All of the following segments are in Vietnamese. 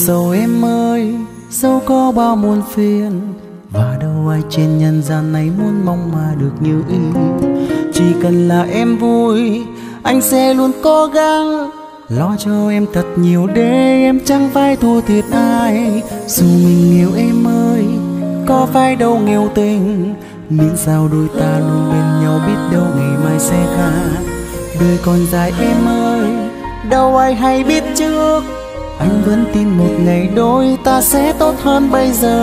sầu em ơi, dẫu có bao muôn phiền, và đâu ai trên nhân gian này muốn mong mà được như ý. Chỉ cần là em vui, anh sẽ luôn cố gắng lo cho em thật nhiều để em chẳng phải thua thiệt ai. Dù mình yêu em ơi, có phải đâu nghèo tình, miễn sao đôi ta luôn bên nhau, biết đâu ngày mai sẽ khác. Đời còn dài em ơi, đâu ai hay biết trước, anh vẫn tin một ngày đôi ta sẽ tốt hơn bây giờ.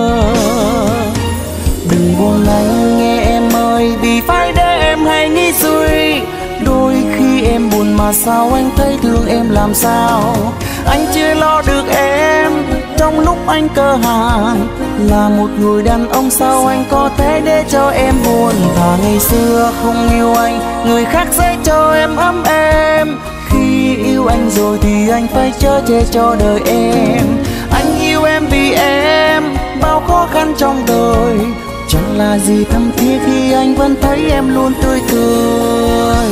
Đừng buồn anh nghe em ơi, vì phải để em hay nghĩ suy. Đôi khi em buồn mà sao anh thấy thương em làm sao. Anh chưa lo được em trong lúc anh cơ hàn, là một người đàn ông sao anh có thể để cho em buồn. Và ngày xưa không yêu anh, người khác sẽ cho em ấm êm. Khi yêu anh rồi thì anh phải chở che cho đời em. Anh yêu em vì em bao khó khăn trong đời, chẳng là gì thâm thiết khi anh vẫn thấy em luôn tươi cười.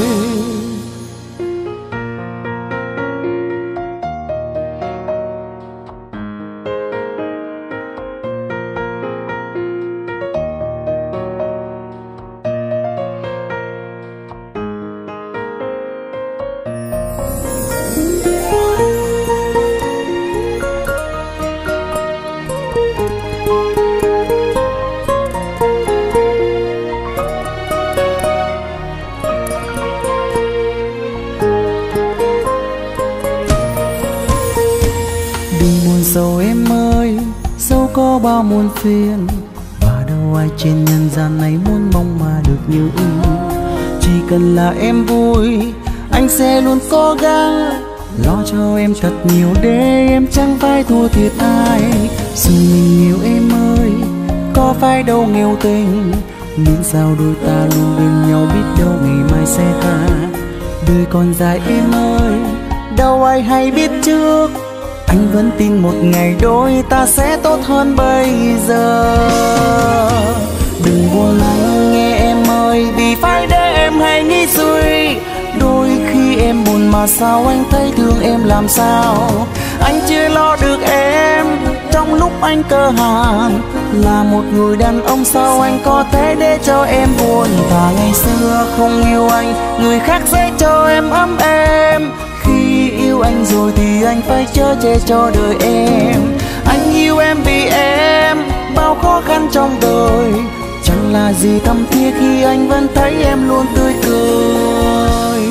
Dẫu em ơi, dẫu có bao muôn phiền, và đâu ai trên nhân gian này muốn mong mà được như ý. Chỉ cần là em vui, anh sẽ luôn cố gắng lo cho em thật nhiều để em chẳng phải thua thiệt ai. Dù mình yêu em ơi, có phải đâu nghèo tình, miễn sao đôi ta luôn bên nhau, biết đâu ngày mai sẽ khác. Đời còn dài em ơi, đâu ai hay biết trước, anh vẫn tin một ngày đôi ta sẽ tốt hơn bây giờ. Đừng buồn anh nghe em ơi, vì phải để em hay nghĩ suy. Đôi khi em buồn mà sao anh thấy thương em làm sao. Anh chưa lo được em trong lúc anh cơ hàn, là một người đàn ông sao anh có thể để cho em buồn. Và ngày xưa không yêu anh, người khác sẽ cho em ấm êm. Khi yêu anh rồi thì anh phải chở che cho đời em. Anh yêu em vì em bao khó khăn trong đời, chẳng là gì thâm thiết khi anh vẫn thấy em luôn tươi cười.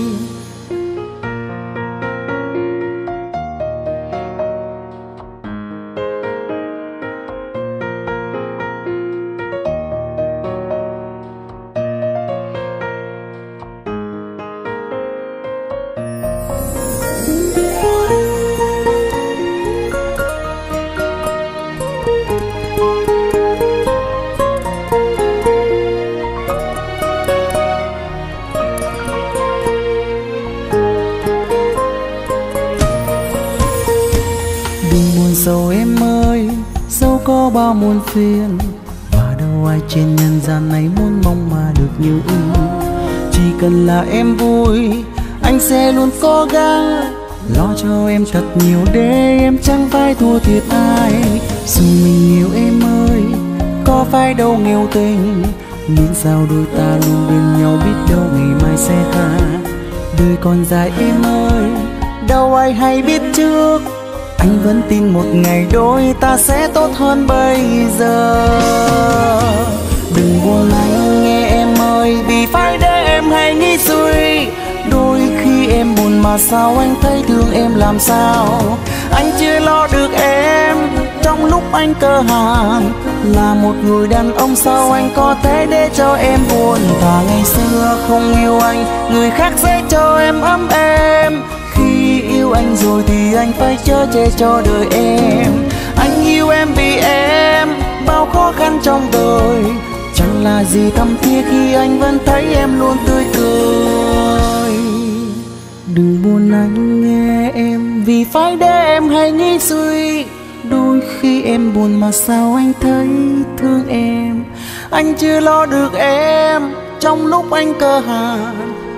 Dẫu em ơi, dẫu có bao muôn phiền, và đâu ai trên nhân gian này muốn mong mà được như ý. Chỉ cần là em vui, anh sẽ luôn cố gắng lo cho em thật nhiều để em chẳng phải thua thiệt ai. Dù mình yêu em ơi, có phải đâu nghèo tình, miễn sao đôi ta luôn bên nhau, biết đâu ngày mai sẽ khác. Đời còn dài em ơi, đâu ai hay biết trước, anh vẫn tin một ngày đôi ta sẽ tốt hơn bây giờ. Đừng buồn anh nghe em ơi, vì phải để em hay nghĩ suy. Đôi khi em buồn mà sao anh thấy thương em làm sao. Anh chưa lo được em trong lúc anh cơ hàn, là một người đàn ông sao anh có thể để cho em buồn. Và ngày xưa không yêu anh, người khác sẽ cho em ấm êm. Khi yêu anh rồi thì anh phải chở che cho đời em. Anh yêu em vì em bao khó khăn trong đời, chẳng là gì thâm thiết khi anh vẫn thấy em luôn tươi cười. Đừng buồn anh nghe em, vì phải để em hay nghĩ suy. Đôi khi em buồn mà sao anh thấy thương em. Anh chưa lo được em trong lúc anh cơ hàn,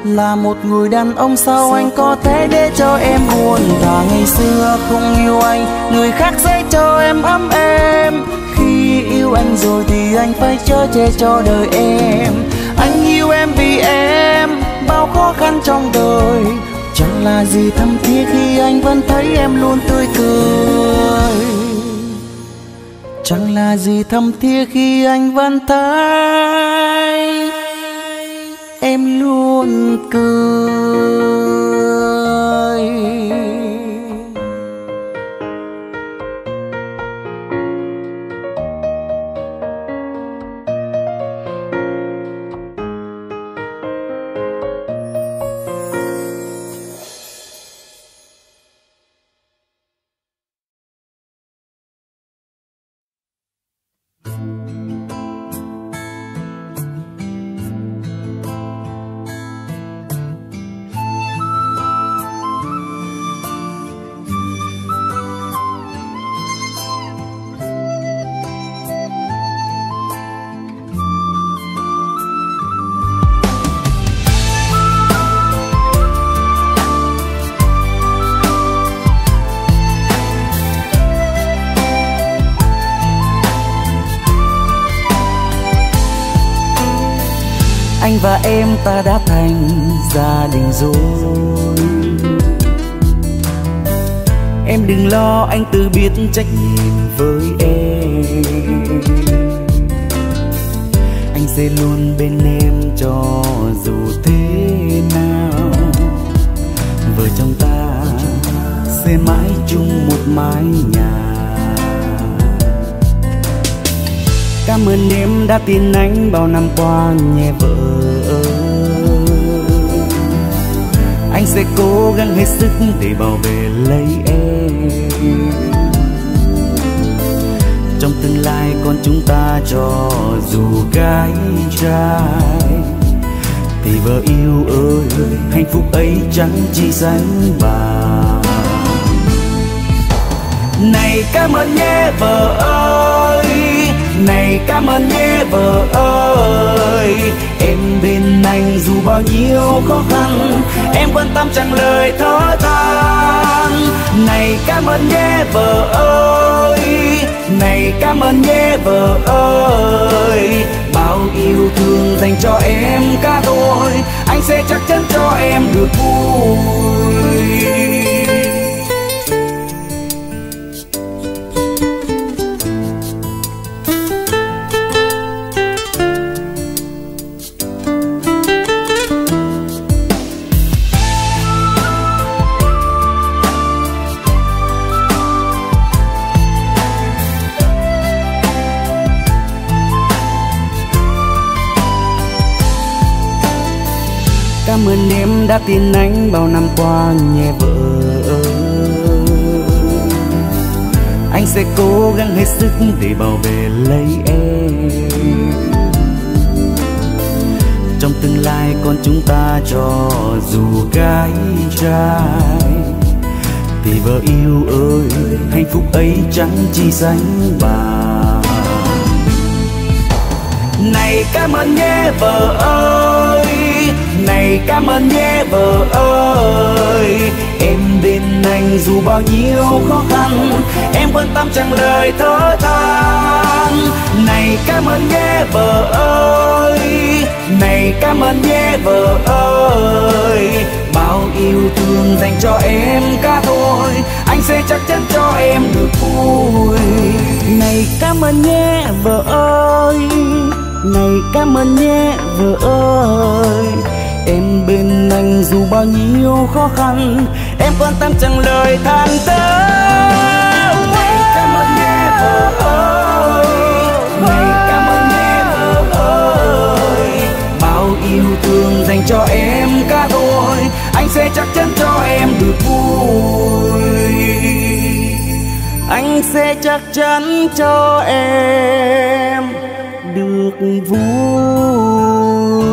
Là một người đàn ông sao anh có thể để cho em buồn? Thà ngày xưa không yêu anh, người khác sẽ cho em ấm êm. Khi yêu anh rồi thì anh phải chở che cho đời em. Anh yêu em vì em bao khó khăn trong đời. Chẳng là gì thâm thiết khi anh vẫn thấy em luôn tươi cười. Chẳng là gì thâm thiết khi anh vẫn thấy em luôn cười. Anh và em ta đã thành gia đình rồi. Em đừng lo, anh tự biết trách nhiệm với em. Anh sẽ luôn bên em cho dù thế nào. Vợ chồng ta sẽ mãi chung một mái nhà. Cảm ơn em đã tin anh bao năm qua nhé vợ ơi. Anh sẽ cố gắng hết sức để bảo vệ lấy em. Trong tương lai con chúng ta cho dù gái trai thì vợ yêu ơi, hạnh phúc ấy chẳng chỉ sánh bằng. Này cảm ơn nhé vợ ơi, này cảm ơn nhé vợ ơi. Em bên anh dù bao nhiêu khó khăn, em quan tâm chẳng lời thở than. Này cảm ơn nhé vợ ơi, này cảm ơn nhé vợ ơi. Bao yêu thương dành cho em cả đôi, anh sẽ chắc chắn cho em được vui. Cảm ơn em đã tin anh bao năm qua nhé vợ ơi. Anh sẽ cố gắng hết sức để bảo vệ lấy em. Trong tương lai con chúng ta cho dù gái trai thì vợ yêu ơi, hạnh phúc ấy chẳng chỉ sánh bằng. Này cảm ơn nhé vợ ơi, này cảm ơn nhé vợ ơi. Em bên anh dù bao nhiêu khó khăn, em quan tâm chẳng lời thở than. Này cảm ơn nhé vợ ơi, này cảm ơn nhé vợ ơi. Bao yêu thương dành cho em cả thôi, anh sẽ chắc chắn cho em được vui. Này cảm ơn nhé vợ ơi, này cảm ơn nhé vợ ơi. Em bên anh dù bao nhiêu khó khăn, em quan tâm chẳng lời than thở. Này cảm ơn nhé vợ ơi, này cảm ơn nhé vợ ơi. Bao yêu thương dành cho em cả đôi, anh sẽ chắc chắn cho em được vui. Anh sẽ chắc chắn cho em được vui.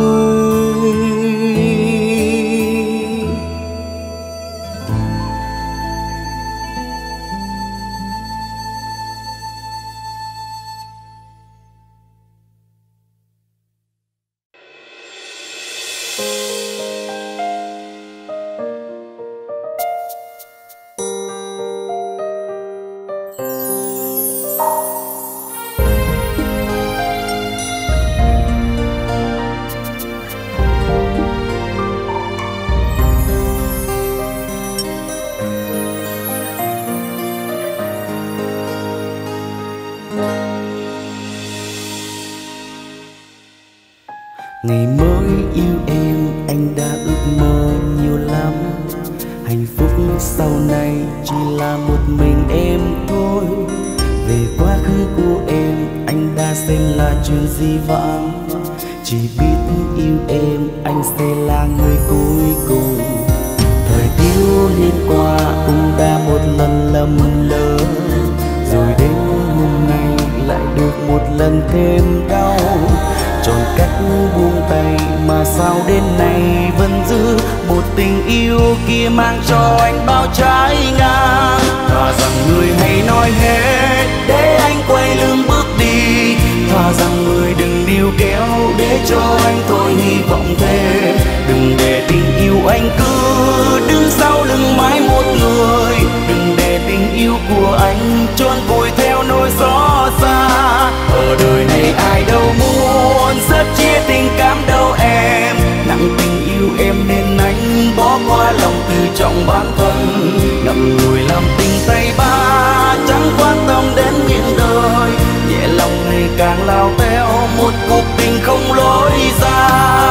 Ngày mới yêu em anh đã ước mơ nhiều lắm. Hạnh phúc sau này chỉ là một mình em thôi. Về quá khứ của em anh đã xem là chuyện dĩ vãng. Chỉ biết yêu em anh sẽ là người cuối cùng. Thời thiếu niên qua cũng đã một lần lầm lỡ, rồi đến hôm nay lại được một lần thêm đau. Chọn cách buông tay mà sao đến nay vẫn giữ một tình yêu kia mang cho anh bao trái ngang. Thà rằng người hãy nói hết để anh quay lưng bước đi. Thà rằng người đừng níu kéo để cho anh thôi hy vọng thêm. Đừng để tình yêu anh cứ đứng sau lưng mãi một người. Đừng để tình yêu của anh trôn vùi theo nỗi xót xa. Ở đời này ai đâu muốn rất chia tình cảm đâu em. Nặng tình yêu em nên anh bỏ qua lòng tự trọng bản thân. Ngậm ngùi làm tình tay ba chẳng quan tâm đến miệng đời. Nhẹ lòng ngày càng lao theo một cuộc tình không lối ra.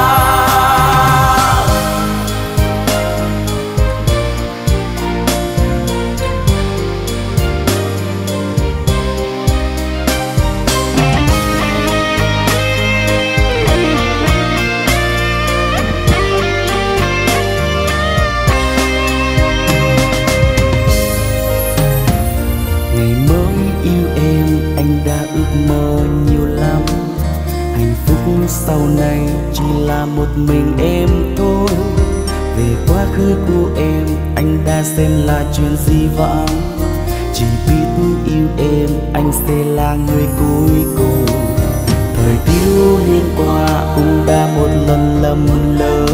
Sau này chỉ là một mình em thôi. Về quá khứ của em anh đã xem là chuyện dĩ vãng. Chỉ biết yêu em anh sẽ là người cuối cùng. Thời thiếu niên qua cũng đã một lần lầm lỡ,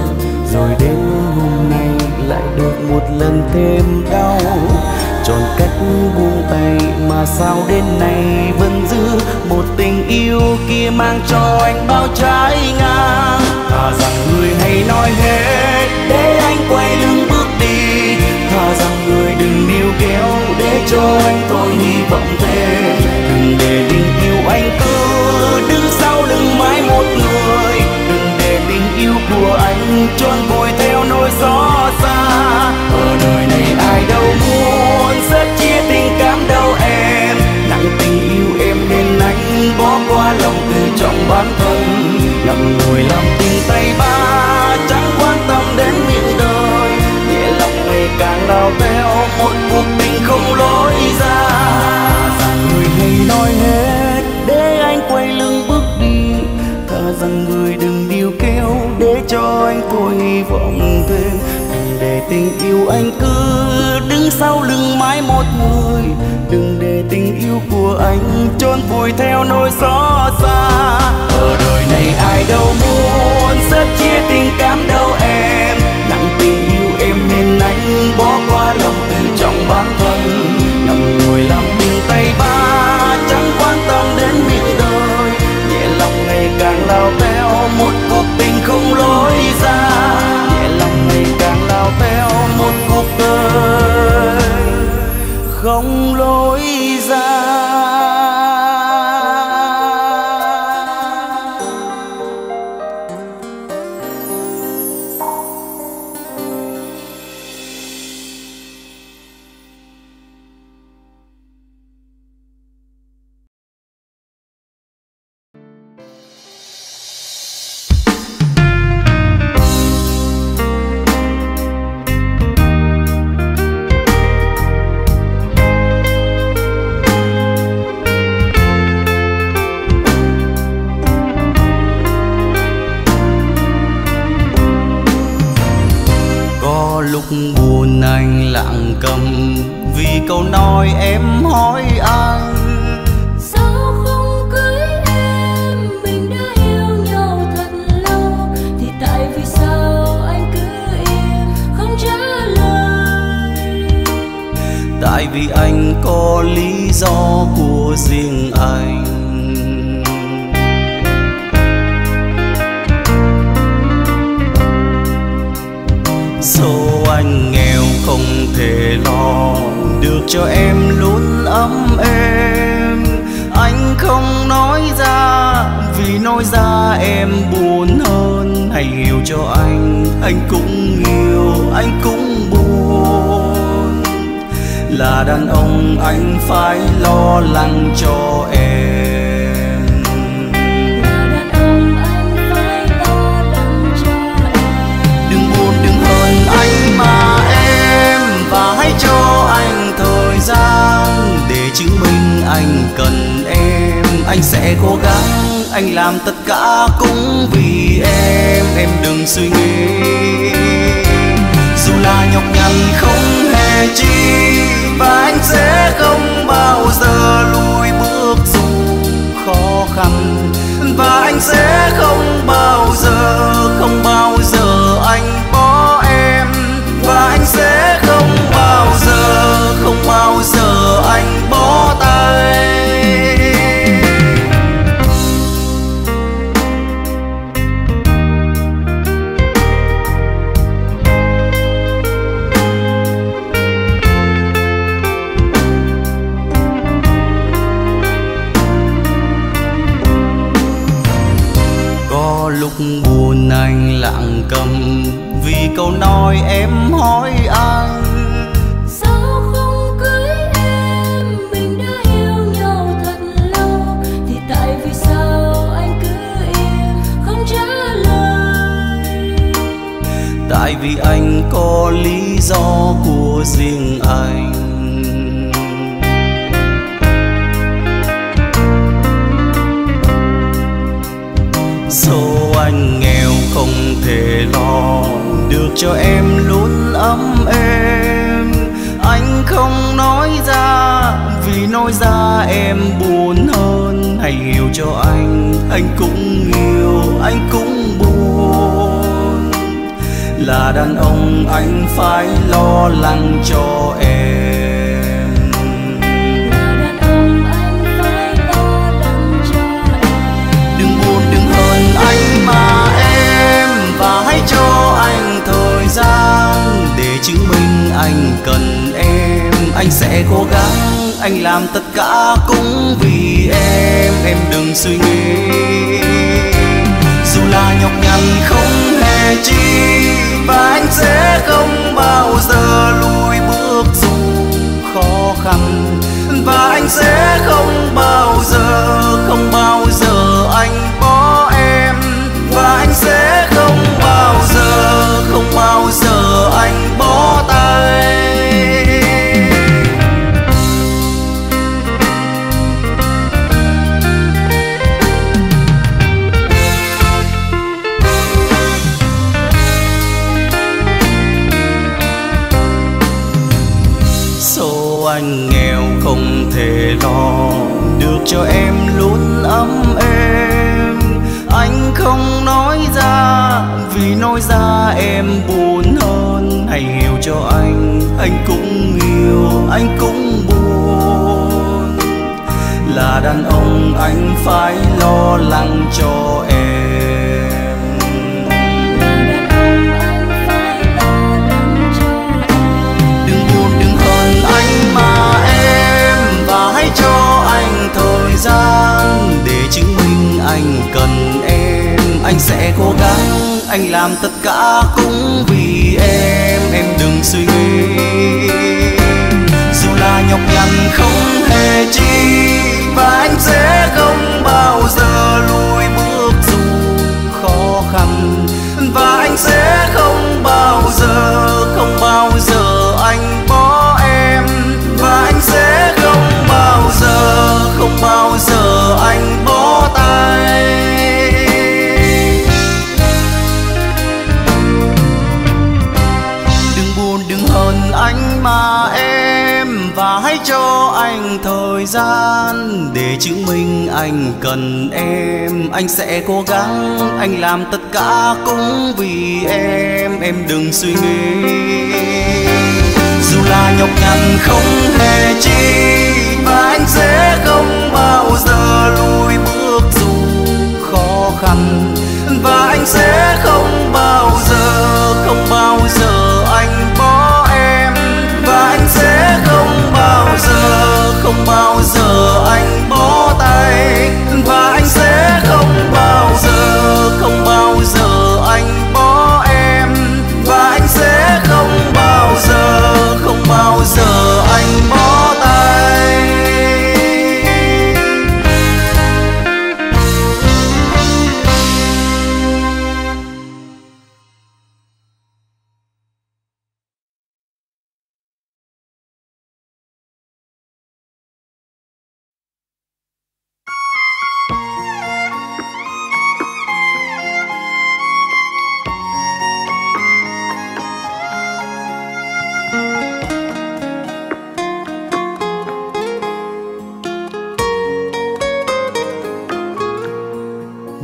rồi đến hôm nay lại được một lần thêm đau. Chọn cách buông tay mà sao đến nay vẫn giữ một tình yêu kia mang cho anh bao trái ngang. Thà rằng người hãy nói hết để anh quay lưng bước đi. Thà rằng người đừng níu kéo để cho anh thôi hy vọng thêm. Đừng để tình yêu anh cứ đứng sau lưng mãi một người. Đừng để tình yêu của anh trôn vùi theo nỗi xót xa. Ở đời này ai đâu muốn rất chia tình cảm đâu em. Nặng tình yêu em nên anh bỏ qua lòng tự trọng bản thân. Ngậm ngùi làm tình tay ba chẳng quan tâm đến miệng đời. Nhẹ lòng ngày càng lao theo một cuộc tình không lối ra. Rằng người hãy nói hết để anh quay lưng bước đi. Thà rằng người đừng níu kéo để cho anh thôi hy vọng thêm. Đừng để tình yêu anh cứ đứng sau lưng mãi một người. Đừng để tình yêu của anh trôn vùi theo nỗi xót xa. Ở đời này ai đâu muốn rất chia tình cảm đâu em. Nặng tình yêu em nên anh bỏ qua lòng tự trọng bản thân. Ngậm ngùi làm tình tay ba chẳng quan tâm đến miệng đời. Nhẹ lòng ngày càng lao theo một cuộc tình không lối ra. Nhẹ lòng ngày càng lao theo một cuộc đời không lối ra. Buồn anh lặng câm vì câu nói em hỏi anh. Sao không cưới em, mình đã yêu nhau thật lâu. Thì tại vì sao anh cứ im không trả lời. Tại vì anh có lý do của riêng anh. Số anh nghèo không thể lo được cho em luôn ấm êm. Anh không nói ra vì nói ra em buồn hãy hiểu cho anh cũng yêu, anh cũng buồn. Là đàn ông anh phải lo lắng cho em. Là đàn ông anh phải lo lắng cho em. Đừng buồn đừng hờn anh mà em, và hãy cho anh thời gian để chứng minh anh cần em. Anh sẽ cố gắng, anh làm tất cả cũng vì em đừng suy nghĩ. Dù là nhọc nhằn không hề chi, và anh sẽ không bao giờ lùi bước dù khó khăn. Và anh sẽ không bao giờ anh bỏ em. Và anh sẽ không bao giờ anh bỏ tay. Lúc buồn anh lặng câm vì câu nói em hỏi anh. Sao không cưới em, mình đã yêu nhau thật lâu, thì tại vì sao anh cứ im không trả lời? Tại vì anh có lý do của riêng anh. Số anh nghèo không thể lo được cho em luôn ấm êm. Anh không nói ra vì nói ra em buồn hơn. Hãy hiểu cho anh cũng yêu, anh cũng buồn. Là đàn ông anh phải lo lắng cho em. Anh mà em, và hãy cho anh thời gian để chứng minh anh cần em. Anh sẽ cố gắng, anh làm tất cả cũng vì em đừng suy nghĩ. Dù là nhọc nhằn không hề chi, và anh sẽ không bao giờ lùi bước dù khó khăn. Và anh sẽ không bao giờ anh bỏ em. Và anh sẽ không bao giờ anh bỏ tay. Số anh nghèo không thể lo được cho em luôn ấm êm. Anh không nói ra vì nói ra em buồn hơn. Hãy hiểu cho anh cũng yêu, anh cũng buồn. Là đàn ông anh phải lo lắng cho em. Là đàn ông anh phải lo lắng cho em. Đừng buồn đừng hờn anh mà em, và hãy cho anh thời gian để chứng minh anh cần em. Anh sẽ cố gắng, anh làm tất cả cũng vì em đừng suy nghĩ. Dù là nhọc nhằn không hề chi, và anh sẽ không bao giờ lùi bước dù khó khăn. Và anh sẽ không bao giờ anh bỏ em. Và anh sẽ không bao giờ anh bỏ tay. Đừng buồn đừng hờn anh mà em, và hãy cho anh thời gian để chứng minh anh cần em. Anh sẽ cố gắng, anh làm tất cả cũng vì em đừng suy nghĩ. Dù là nhọc nhằn không hề chi, và anh sẽ không bao giờ lùi bước dù khó khăn. Và anh sẽ không bao giờ anh bỏ em. Và anh sẽ không bao giờ anh bỏ tay. Và anh sẽ không bao giờ anh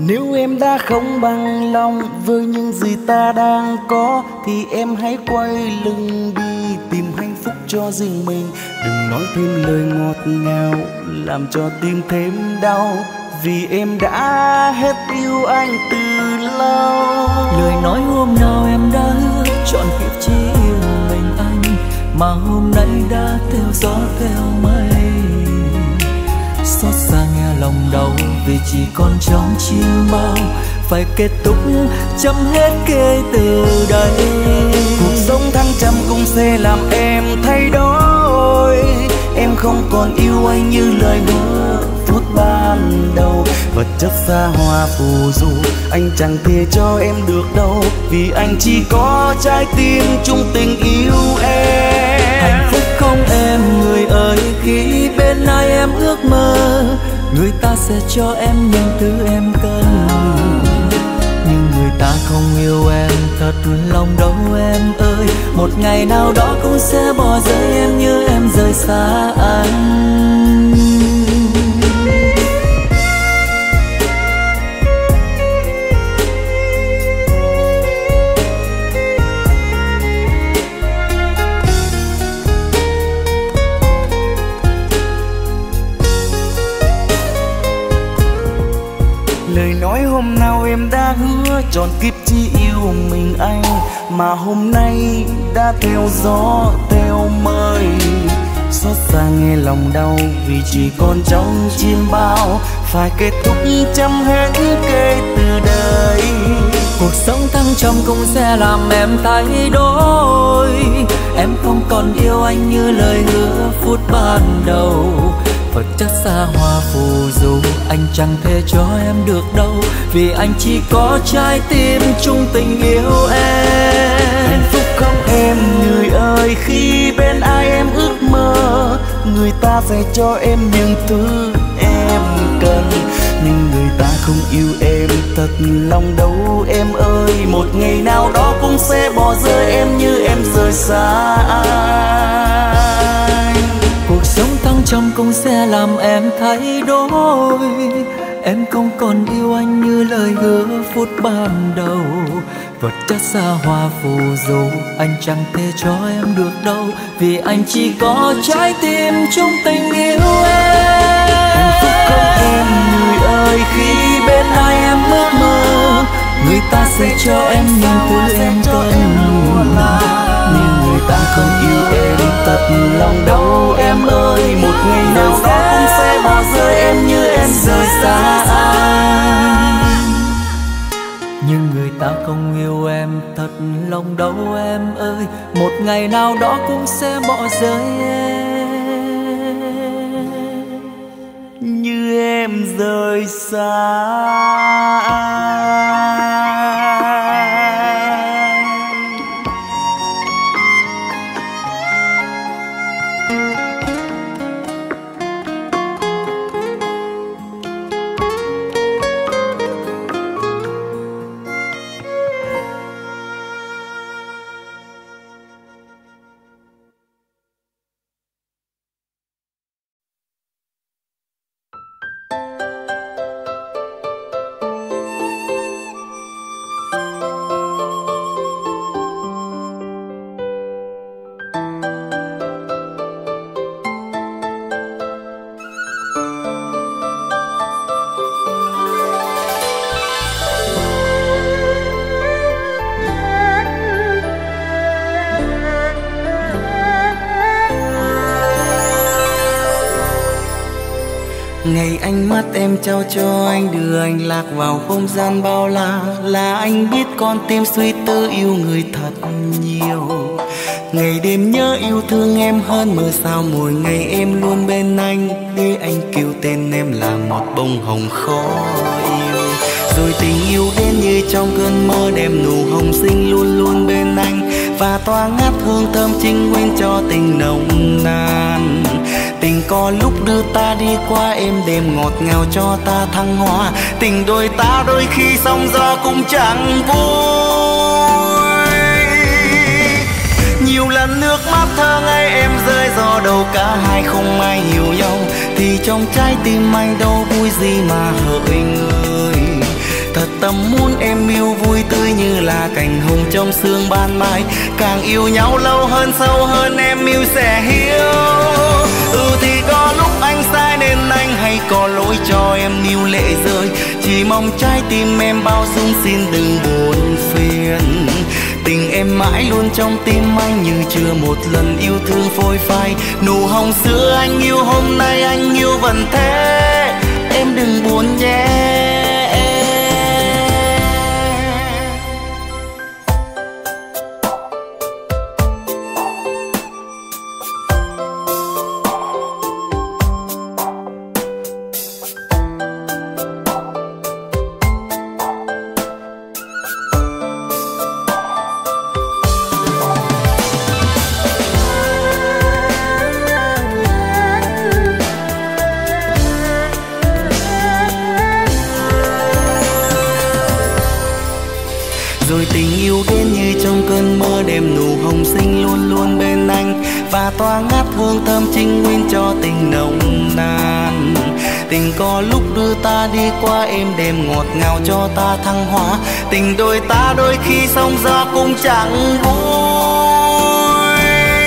Nếu em đã không bằng lòng với những gì ta đang có, thì em hãy quay lưng đi tìm hạnh phúc cho riêng mình. Đừng nói thêm lời ngọt ngào làm cho tim thêm đau, vì em đã hết yêu anh từ lâu. Lời nói hôm nào em đã hứa chọn kiếp chỉ yêu mình anh, mà hôm nay đã theo gió theo mây. Xót xa nghe lòng đau vì chỉ còn trong chim bao, phải kết thúc chấm hết kể từ đây. Cuộc sống thăng trầm cũng sẽ làm em thay đổi. Em không còn yêu anh như lời hứa phút ban đầu. Vật chất xa hoa phù du anh chẳng thể cho em được đâu, vì anh chỉ có trái tim chung tình yêu em. Hạnh phúc không em người ơi, khi bên ai em ước mơ, người ta sẽ cho em những thứ em cần. Nhưng người ta không yêu em thật lòng đâu em ơi, một ngày nào đó cũng sẽ bỏ rơi em như em rời xa anh. Lời nói hôm nào em đã hứa trọn kiếp chỉ yêu mình anh, mà hôm nay đã theo gió theo mây. Xót xa nghe lòng đau vì chỉ còn trong chim bao, phải kết thúc chấm hết kể từ đây. Cuộc sống thăng trầm cũng sẽ làm em thay đổi. Em không còn yêu anh như lời hứa phút ban đầu. Vật chất xa hoa phù du anh chẳng thể cho em được đâu, vì anh chỉ có trái tim chung tình yêu em. Hạnh phúc không em người ơi, khi bên ai em ước mơ, người ta sẽ cho em những thứ em cần. Nhưng người ta không yêu em thật lòng đâu em ơi, một ngày nào đó cũng sẽ bỏ rơi em như em rời xa anh. Cuộc sống thăng trầm cũng sẽ làm em thay đổi. Em không còn yêu anh như lời hứa phút ban đầu. Vật chất xa hoa phù du anh chẳng thể cho em được đâu, vì anh chỉ có trái tim chung tình yêu em. Hạnh phúc không em người ơi, khi bên ai em ước mơ, người ta sẽ cho em những thứ em cần. Nhưng người ta không yêu em thật lòng đâu em ơi, một ngày nào đó cũng sẽ bỏ rơi em như em rời xa anh. Nhưng người ta không yêu em thật lòng đâu em ơi, một ngày nào đó cũng sẽ bỏ rơi em như em rời xa anh. Ngày ánh mắt em trao cho anh, đưa anh lạc vào không gian bao la, là anh biết con tim suy tư yêu người thật nhiều. Ngày đêm nhớ yêu thương em hơn mưa sao, mỗi ngày em luôn bên anh, để anh kêu tên em là một bông hồng khó yêu. Rồi tình yêu đến như trong cơn mơ, đem nụ hồng xinh luôn luôn bên anh, và tỏa ngát hương thơm trinh nguyên cho tình nồng nàn. Tình có lúc đưa ta đi qua êm đềm ngọt ngào cho ta thăng hoa, tình đôi ta đôi khi sóng gió cũng chẳng vui. Nhiều lần nước mắt thơ ngây em rơi do đầu cả hai không ai hiểu nhau, thì trong trái tim anh đâu vui gì mà hỡi người. tâm muốn em yêu vui tươi như là cành hồng trong sương ban mai. Càng yêu nhau lâu hơn sâu hơn em yêu sẽ hiểu. Thì có lúc anh sai nên anh hay có lỗi cho em níu lệ rơi. Chỉ mong trái tim em bao dung xin đừng buồn phiền. Tình em mãi luôn trong tim anh như chưa một lần yêu thương phôi phai. Nụ hồng xưa anh yêu hôm nay anh yêu vẫn thế. Em đừng buồn nhé. Rồi tình yêu đến như trong cơn mơ, đêm nụ hồng xinh luôn luôn bên anh và tỏa ngát hương thơm trinh nguyên cho tình nồng nàn. Tình có lúc đưa ta đi qua êm đềm ngọt ngào cho ta thăng hoa. Tình đôi ta đôi khi sóng gió cũng chẳng vui.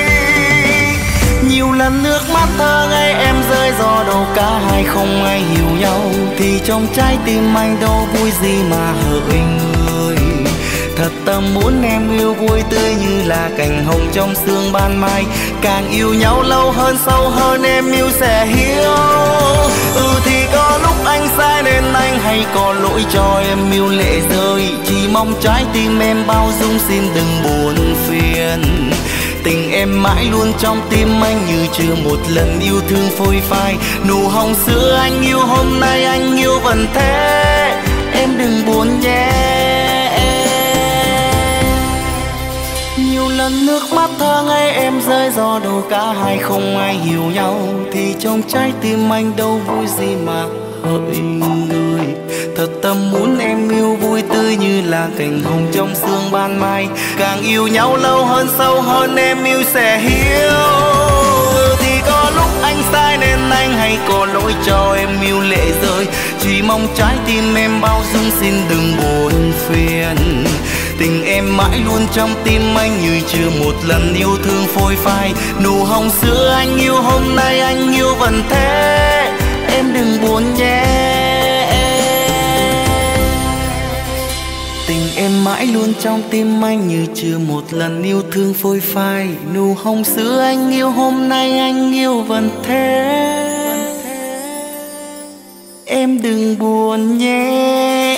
Nhiều lần nước mắt thơ ngây em rơi do đâu cả hai không ai hiểu nhau. Thì trong trái tim anh đâu vui gì mà hỡi người. Thật tâm muốn em yêu vui tươi như là cành hồng trong sương ban mai. Càng yêu nhau lâu hơn sâu hơn em yêu sẽ hiểu. Thì có lúc anh sai nên anh hay có lỗi cho em yêu lệ rơi. Chỉ mong trái tim em bao dung xin đừng buồn phiền. Tình em mãi luôn trong tim anh như chưa một lần yêu thương phôi phai. Nụ hồng xưa anh yêu hôm nay anh yêu vẫn thế. Em đừng buồn nhé. Nhiều lần nước mắt thơ ngây em rơi do đâu cả hai không ai hiểu nhau. Thì trong trái tim anh đâu vui gì mà hỡi người. Thật tâm muốn em yêu vui tươi như là cành hồng trong sương ban mai. Càng yêu nhau lâu hơn sâu hơn em yêu sẽ hiểu. Thì có lúc anh sai nên anh hay có lỗi cho em yêu lệ rơi. Chỉ mong trái tim em bao dung xin đừng buồn phiền. Tình em mãi luôn trong tim anh như chưa một lần yêu thương phôi phai. Nụ hồng xưa anh yêu hôm nay anh yêu vẫn thế. Em đừng buồn nhé. Tình em mãi luôn trong tim anh như chưa một lần yêu thương phôi phai. Nụ hồng xưa anh yêu hôm nay anh yêu vẫn thế. Em đừng buồn nhé.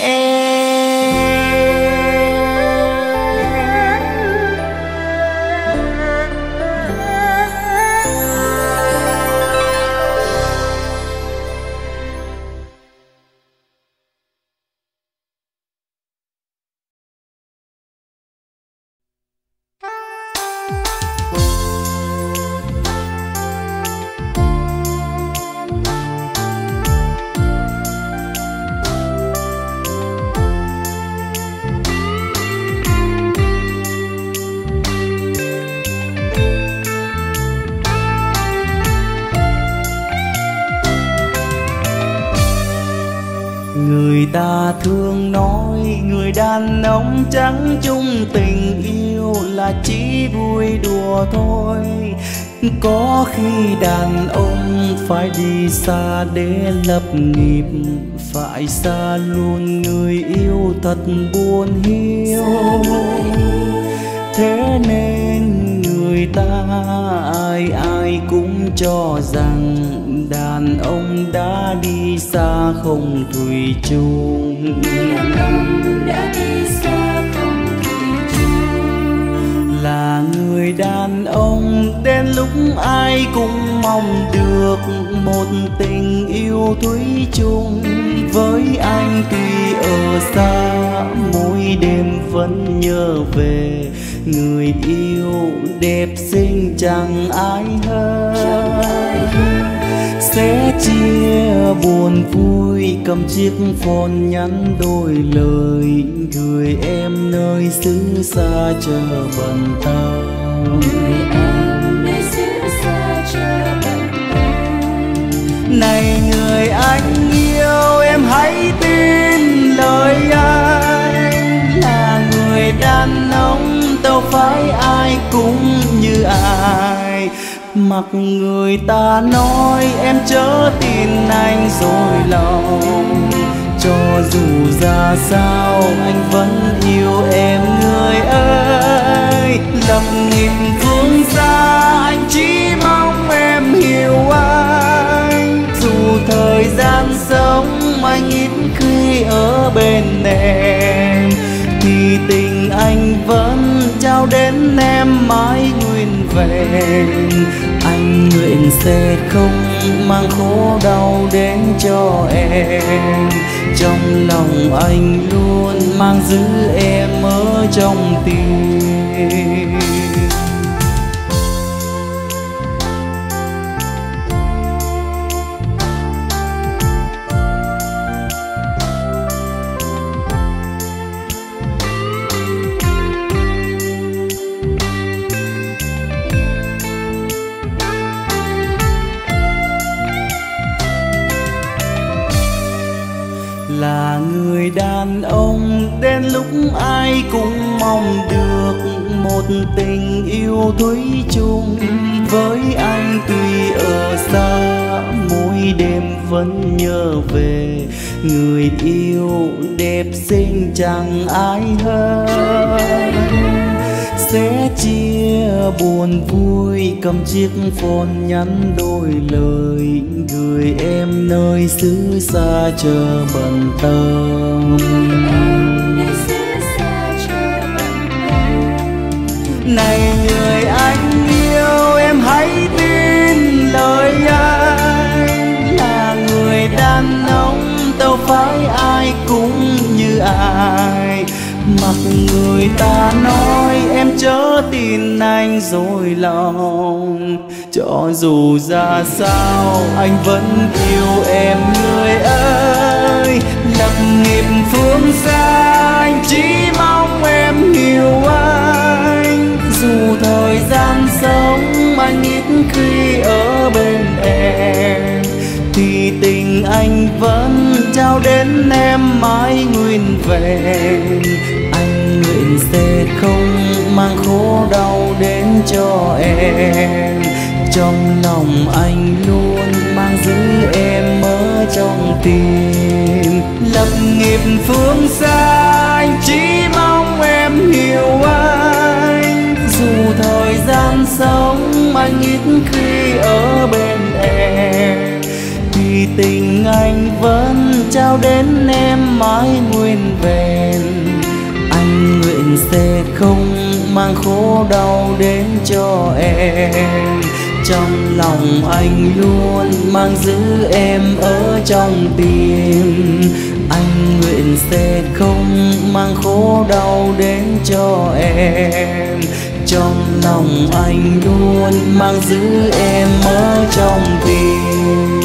Người ta thường nói người đàn ông chẳng chung tình yêu là chỉ vui đùa thôi. Có khi đàn ông phải đi xa để lập nghiệp, phải xa luôn người yêu thật buồn hiu. Thế nên người ta ai ai cũng cho rằng đàn ông đã đi xa không thủy chung. Đàn ông đã đi xa không thủy chung. Là người đàn ông đến lúc ai cũng mong được một tình yêu thủy chung. Với anh tuy ở xa mỗi đêm vẫn nhớ về người yêu đẹp xinh chẳng ai hơn. Sẽ chia buồn vui cầm chiếc phone nhắn đôi lời gửi em nơi xứ xa chờ bận tâm. Gửi em nơi xứ xa chờ bận tâm. Này người anh yêu em hãy tin lời anh. Mặc người ta nói em chớ tin anh dối lòng, cho dù ra sao anh vẫn yêu em người ơi. Lập nghiệp phương xa anh chỉ mong em hiểu anh, dù thời gian sống anh ít khi ở bên em, thì tình anh vẫn trao đến em mãi nguyên vẹn. Anh nguyện sẽ không mang khổ đau đến cho em, trong lòng anh luôn mang giữ em ở trong tim. Là người đàn ông đến lúc ai cũng mong được một tình yêu thủy chung với anh. Tuy ở xa mỗi đêm vẫn nhớ về người yêu đẹp xinh chẳng ai hơn. Sẽ chia buồn vui cầm chiếc phone nhắn đôi lời, gửi em nơi xứ xa chờ bận tâm. Này người anh yêu em hãy tin lời anh, là người đàn ông đâu phải ai cũng như ai. Mặc người ta nói em chớ tin anh dối lòng, cho dù ra sao anh vẫn yêu em người ơi. Lập nghiệp phương xa anh chỉ mong em hiểu anh, dù thời gian sống anh ít khi ở bên em, thì tình anh vẫn trao đến em mãi nguyên vẹn. Anh nguyện sẽ không mang khổ đau đến cho em, trong lòng anh luôn mang giữ em ở trong tim. Lập nghiệp phương xa anh chỉ mong em hiểu anh, dù thời gian sống anh ít khi ở bên em, thì tình anh vẫn trao đến em mãi nguyên vẹn. Anh nguyện sẽ không mang khổ đau đến cho em, trong lòng anh luôn mang giữ em ở trong tim. Anh nguyện sẽ không mang khổ đau đến cho em, trong lòng anh luôn mang giữ em ở trong tim.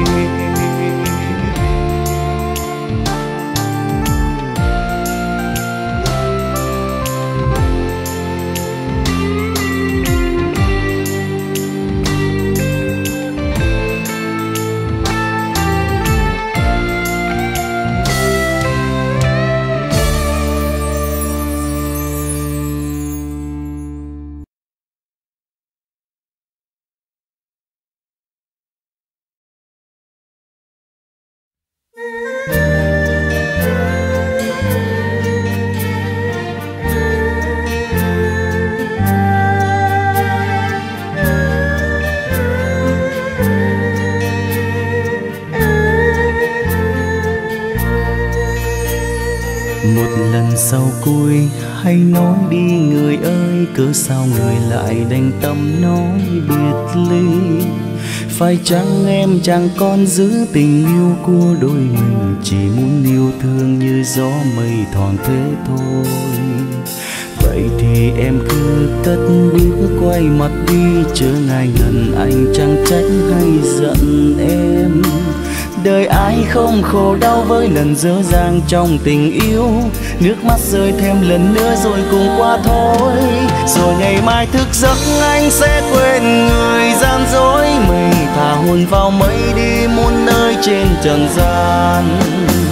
Sau cuối hãy nói đi người ơi, cớ sao người lại đành tâm nói biệt ly. Phải chăng em chẳng còn giữ tình yêu của đôi mình, chỉ muốn yêu thương như gió mây thoảng thế thôi. Vậy thì em cứ cất bước quay mặt đi, chớ ngại ngần anh chẳng trách hay giận em. Đời ai không khổ đau với lần dở dang trong tình yêu, nước mắt rơi thêm lần nữa rồi cùng qua thôi. Rồi ngày mai thức giấc anh sẽ quên người gian dối mình, thả hồn vào mây đi muôn nơi trên trần gian.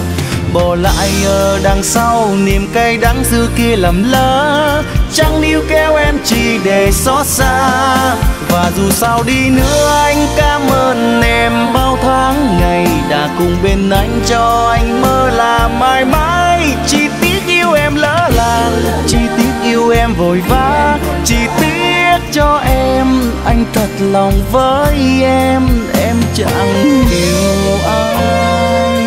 bỏ lại ở đằng sau niềm cay đắng xưa kia lầm lỡ, chẳng níu kéo em chỉ để xót xa. Và dù sao đi nữa anh cảm ơn em bao tháng ngày đã cùng bên anh, cho anh mơ là mãi mãi. Chỉ tiếc yêu em lỡ làng, chỉ tiếc yêu em vội vã, chỉ tiếc cho em anh thật lòng với em chẳng hiểu ai.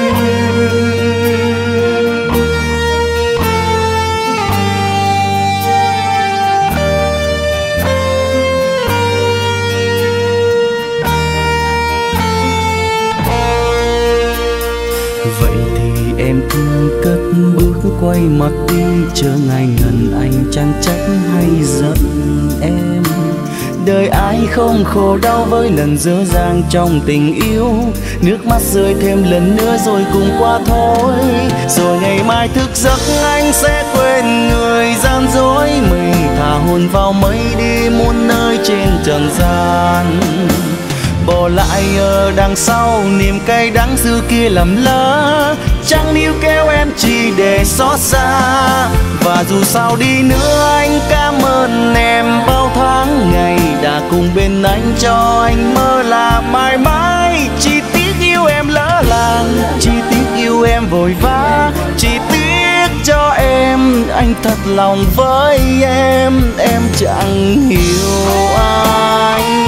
Vậy thì em cứ cất bước quay mặt đi, chờ ngày ngần anh chẳng trách hay giận em. Đời ai không khổ đau với lần dở dang trong tình yêu, nước mắt rơi thêm lần nữa rồi cùng qua thôi. Rồi ngày mai thức giấc anh sẽ quên người gian dối, mình thả hồn vào mây đi muôn nơi trên trần gian. Bỏ lại ở đằng sau niềm cay đắng xưa kia lầm lỡ, chẳng níu kéo em chỉ để xót xa. Và dù sao đi nữa anh cảm ơn em bao tháng ngày đã cùng bên anh, cho anh mơ là mãi mãi. Chỉ tiếc yêu em lỡ làng, chỉ tiếc yêu em vội vã, chỉ tiếc cho em anh thật lòng với em chẳng hiểu anh.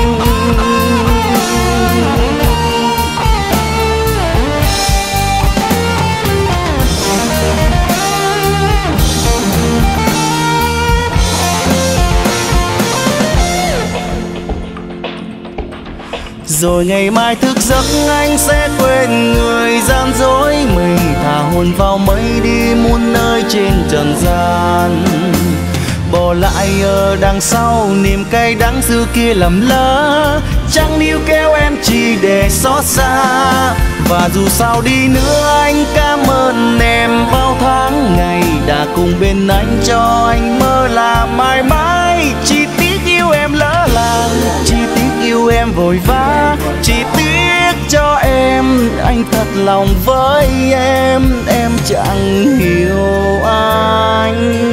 Rồi ngày mai thức giấc anh sẽ quên người gian dối, mình thả hồn vào mây đi muôn nơi trên trần gian. Bỏ lại ở đằng sau niềm cay đắng xưa kia lầm lỡ, chẳng níu kéo em chỉ để xót xa. Và dù sao đi nữa anh cảm ơn em bao tháng ngày đã cùng bên anh, cho anh mơ là mãi mãi. Chỉ tiếc yêu em lỡ làng, chỉ tiếc yêu em vội vã, chỉ tiếc cho em anh thật lòng với em chẳng hiểu anh.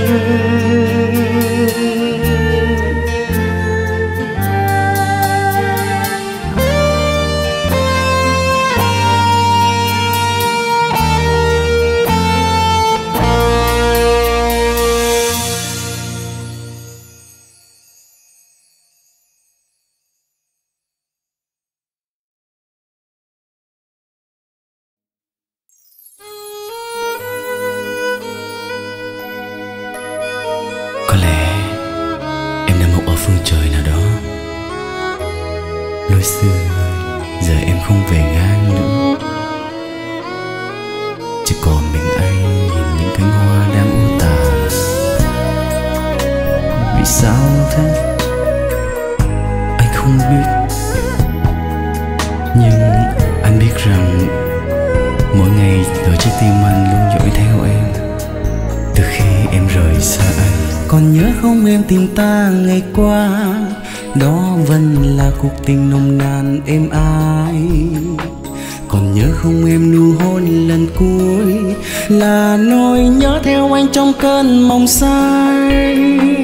Có lẽ em đã mộng ở phương trời nào đó, lối xưa giờ em không về ngang nữa, chỉ còn mình anh nhìn những cánh hoa đang u tàn. Vì sao thế anh không biết, nhưng anh biết rằng mỗi ngày ở trái tim anh luôn dõi theo em từ khi em rời xa anh. Còn nhớ không em tìm ta ngày qua, đó vẫn là cuộc tình nồng nàn êm ái. Còn nhớ không em nụ hôn lần cuối, là nỗi nhớ theo anh trong cơn mộng say.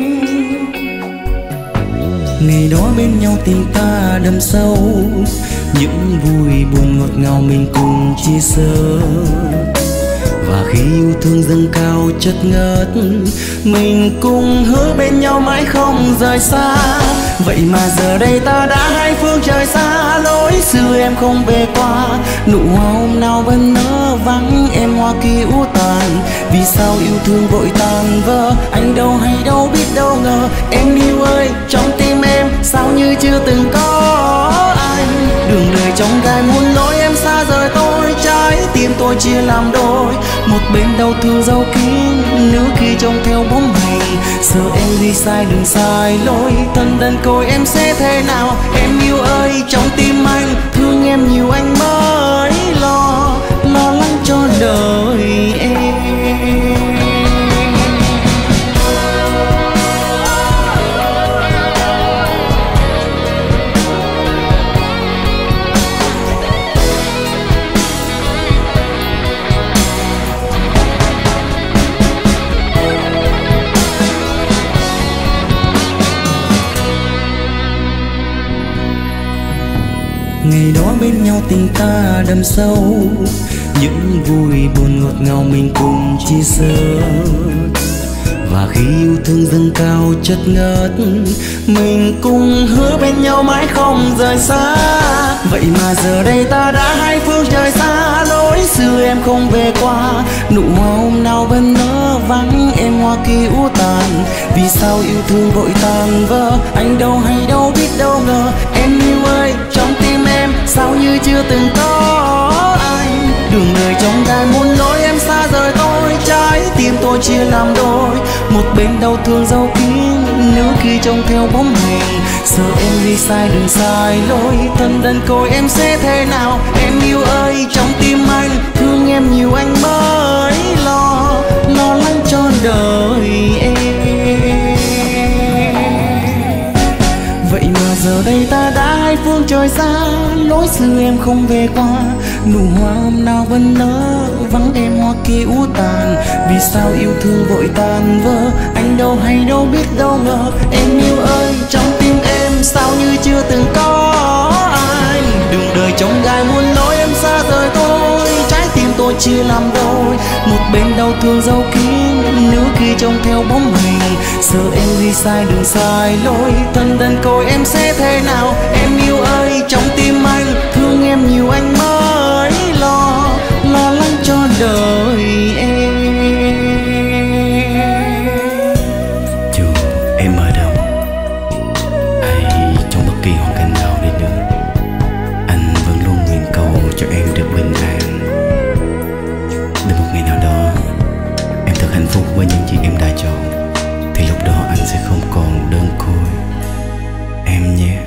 Ngày đó bên nhau tình ta đậm sâu, những vui buồn ngọt ngào mình cùng chia sẻ. Và khi yêu thương dâng cao chất ngất, mình cùng hứa bên nhau mãi không rời xa. Vậy mà giờ đây ta đã hai phương trời xa, lối xưa em không về qua, nụ hoa hôm nào vẫn nở vắng em hoa kia u tàn. Vì sao yêu thương vội tàn vỡ, anh đâu hay đâu biết đâu ngờ. Em yêu ơi, trong tim em sao như chưa từng có anh. Đường đời trong gai muôn lối em xa rời tôi, trái tim tôi chia làm đôi. Một bên đau thương dấu kín, nếu khi trông theo bóng hình. Sợ em đi sai đường sai lối, thân đơn côi em sẽ thế nào. Em yêu ơi, trong tim anh thương em nhiều anh mới lo lắng cho đời em. ngày đó bên nhau tình ta đậm sâu, những vui buồn ngọt ngào mình cùng chia sẻ. Và khi yêu thương dâng cao chất ngất, mình cùng hứa bên nhau mãi không rời xa. Vậy mà giờ đây ta đã hai phương trời xa, lối xưa em không về qua. Nụ hoa hôm nào vẫn nở vắng em hoa kia úa tàn. Vì sao yêu thương vội tàn vỡ, anh đâu hay đâu biết đâu ngờ. Em yêu ơi, trong tim em sao như chưa từng có anh. Đường đời trong gai muốn lối em xa rời tôi, trái tim tôi chia làm đôi. Một bên đau thương dấu kín, nếu khi trông theo bóng hình. Sợ em đi sai đường sai lối, thân đơn côi em sẽ thế nào. Em yêu ơi, trong tim anh thương em nhiều anh mới lo lắng cho đời em. Vậy mà giờ đây ta đã hai phương trời xa, lối xưa em không về qua. Nụ hoa hôm nào vẫn nở vắng em hoa kia úa tàn. Vì sao yêu thương vội tàn vỡ, anh đâu hay đâu biết đâu ngờ. Em yêu ơi, trong tim em sao như chưa từng có ai. Đường đời trong gai muôn lối em xa rời tôi, trái tim tôi chia làm đôi. Một bên đau thương dấu kín, nếu khi trông theo bóng hình. Sợ em đi sai đường sai lối, thân đơn côi em sẽ thế nào. Em yêu ơi, trong tim anh thương em nhiều anh mới lo lắng cho đời em. Dù em ở đâu hay trong bất kỳ hoàn cảnh nào đi nữa, anh vẫn luôn nguyện cầu cho em được bình an. Đến một ngày nào đó em thật hạnh phúc với những gì em đã chọn, thì lúc đó anh sẽ không còn đơn côi em nhé.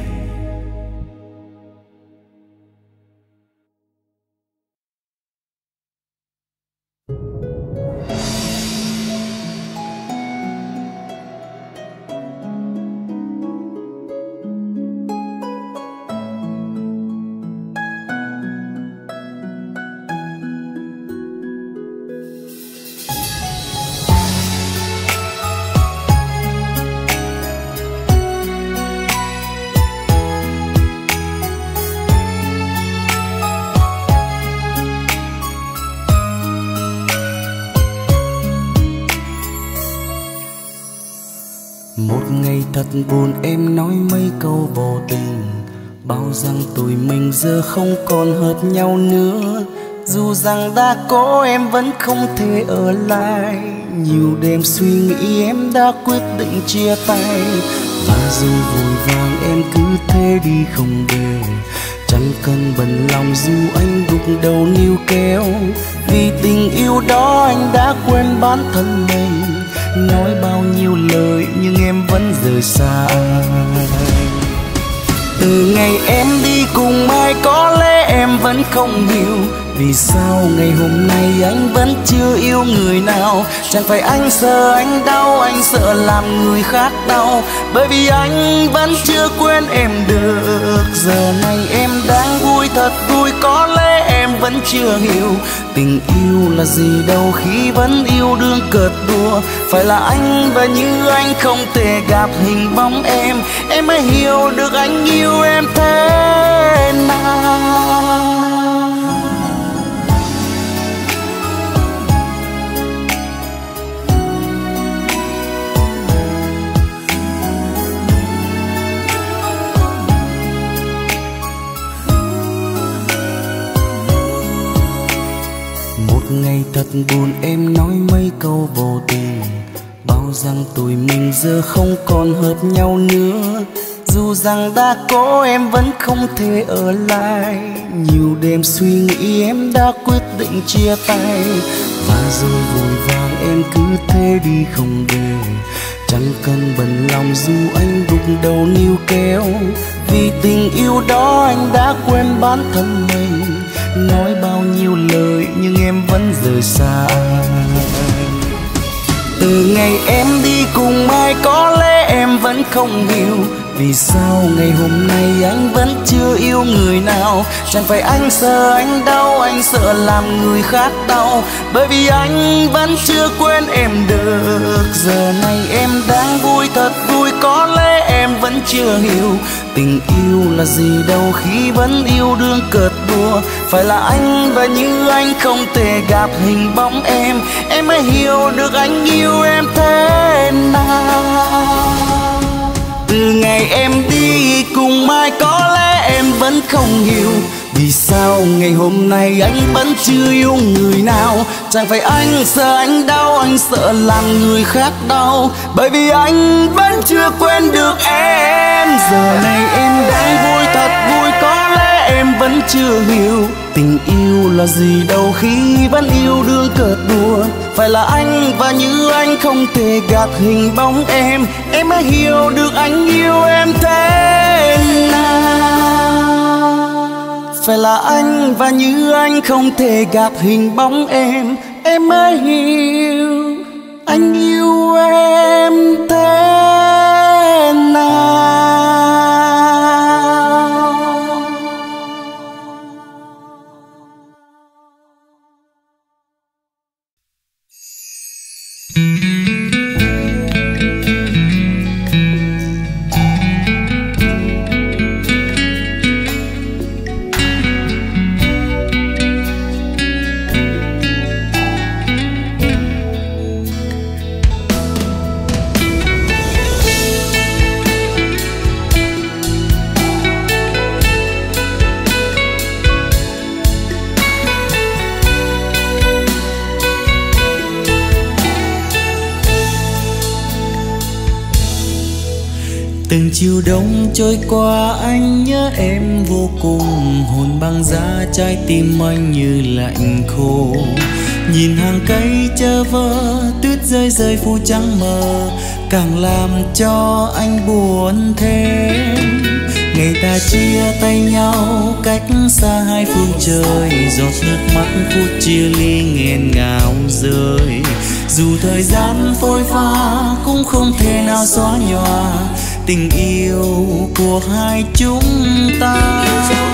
Một ngày thật buồn em nói mấy câu vô tình, bao rằng tụi mình giờ không còn hợp nhau nữa. Dù rằng đã có em vẫn không thể ở lại, nhiều đêm suy nghĩ em đã quyết định chia tay. Và rồi vội vàng em cứ thế đi không về, chẳng cần bận lòng dù anh gục đầu níu kéo. Vì tình yêu đó anh đã quên bản thân mình, nói bao nhiêu lời nhưng em vẫn rời xa anh. Từ ngày em đi cùng ai có lẽ em vẫn không hiểu, vì sao ngày hôm nay anh vẫn chưa yêu người nào. Chẳng phải anh sợ anh đau, anh sợ làm người khác đau, bởi vì anh vẫn chưa quên em được. Giờ này em đang vui thật vui, có lẽ em vẫn chưa hiểu tình yêu là gì đâu khi vẫn yêu đương cợt đùa. Phải là anh và như anh không thể gặp hình bóng em mới hiểu được anh yêu em thế nào. Ngày thật buồn em nói mấy câu vô tình, bao rằng tụi mình giờ không còn hợp nhau nữa. Dù rằng đã có em vẫn không thể ở lại, nhiều đêm suy nghĩ em đã quyết định chia tay. Và rồi vội vàng em cứ thế đi không về, chẳng cần bận lòng dù anh gục đầu níu kéo. Vì tình yêu đó anh đã quên bản thân mình, nói bao nhiêu lời nhưng em vẫn rời xa anh. Từ ngày em đi cùng ai có lẽ em vẫn không hiểu, vì sao ngày hôm nay anh vẫn chưa yêu người nào. Chẳng phải anh sợ anh đau, anh sợ làm người khác đau, bởi vì anh vẫn chưa quên em được. Giờ này em đang vui thật vui, có lẽ em vẫn chưa hiểu Tình yêu là gì đâu khi vẫn yêu đương cợt đùa. Phải là anh và như anh không thể gạt hình bóng em. Em mới hiểu được anh yêu em thế nào. Từ ngày em đi cùng ai có lẽ em vẫn không hiểu vì sao ngày hôm nay anh vẫn chưa yêu người nào. Chẳng phải anh sợ anh đau, anh sợ làm người khác đau, bởi vì anh vẫn chưa quên được em. Giờ này em đang vui thật vui, có lẽ em vẫn chưa hiểu tình yêu là gì đâu khi vẫn yêu đương cợt đùa. Phải là anh và như anh không thể gạt hình bóng em. Em mới hiểu được anh yêu em thế nào. Phải là anh và như anh không thể gạt hình bóng em. Em mới hiểu anh yêu em thế nào. Từng chiều đông trôi qua anh nhớ em vô cùng, hồn băng giá trái tim anh như lạnh khô. Nhìn hàng cây chơ vơ, tuyết rơi rơi phủ trắng mờ, càng làm cho anh buồn thêm. Ngày ta chia tay nhau cách xa hai phương trời, giọt nước mắt phút chia ly nghẹn ngào rơi. Dù thời gian phôi pha cũng không thể nào xóa nhòa tình yêu của hai chúng ta.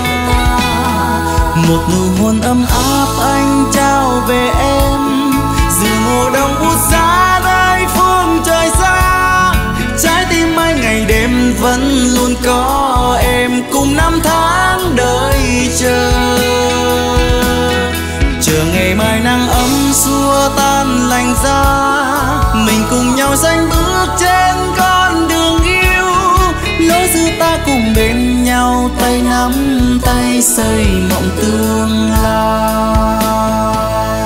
Một nụ hôn ấm áp anh trao về em, dù mùa đông buốt giá nơi phương trời xa. Trái tim anh ngày đêm vẫn luôn có em, cùng năm tháng đợi chờ. Chờ ngày mai nắng ấm xua tan lạnh giá, mình cùng nhau sánh bước trên con đường yêu. Lối xưa ta cùng bên nhau, tay nắm tay xây mộng tương lai.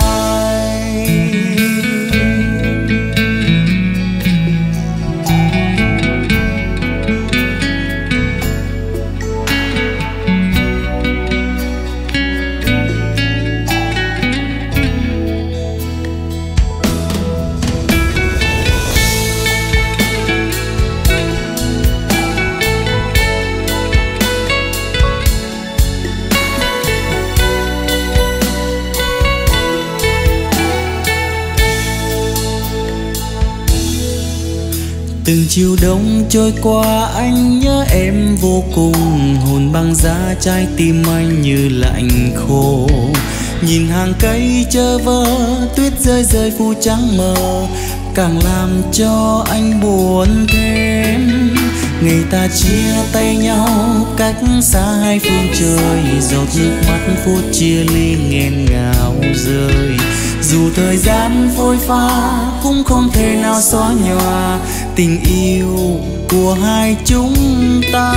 Từng chiều đông trôi qua anh nhớ em vô cùng, hồn băng giá trái tim anh như lạnh khô. Nhìn hàng cây chơ vơ, tuyết rơi rơi phủ trắng mờ, càng làm cho anh buồn thêm. Ngày ta chia tay nhau cách xa hai phương trời, giọt nước mắt phút chia ly nghẹn ngào rơi. Dù thời gian phôi pha cũng không thể nào xóa nhòa tình yêu của hai chúng ta.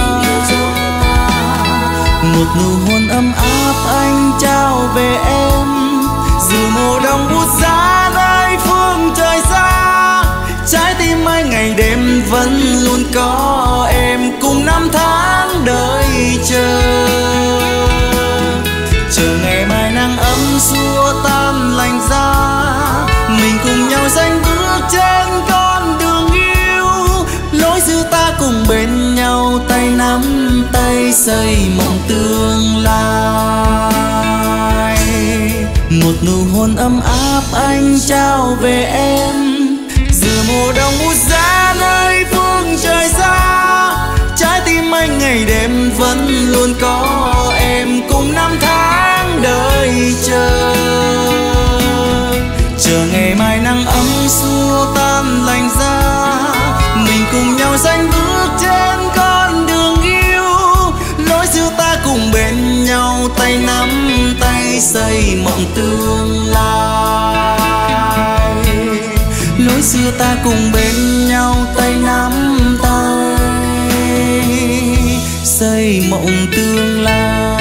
Một nụ hôn ấm áp anh trao về em, dù mùa đông buốt giá nơi phương trời xa. Trái tim anh ngày đêm vẫn luôn có em, cùng năm tháng đợi chờ. Chờ ngày mai nắng ấm xua tan lạnh giá, mình cùng nhau sánh bước trên con đường yêu. Lối xưa ta cùng bên nhau, tay nắm tay xây mộng tương lai. Một nụ hôn ấm áp anh trao về em, dù mùa đông buốt giá nơi phương trời xa. Trái tim anh ngày đêm vẫn luôn có em, cùng năm tháng đợi chờ. Chờ ngày mai nắng ấm xua tan lạnh giá, mình cùng nhau sánh bước trên con đường yêu. xưa ta cùng bên nhau tay nắm tay xây mộng tương lai.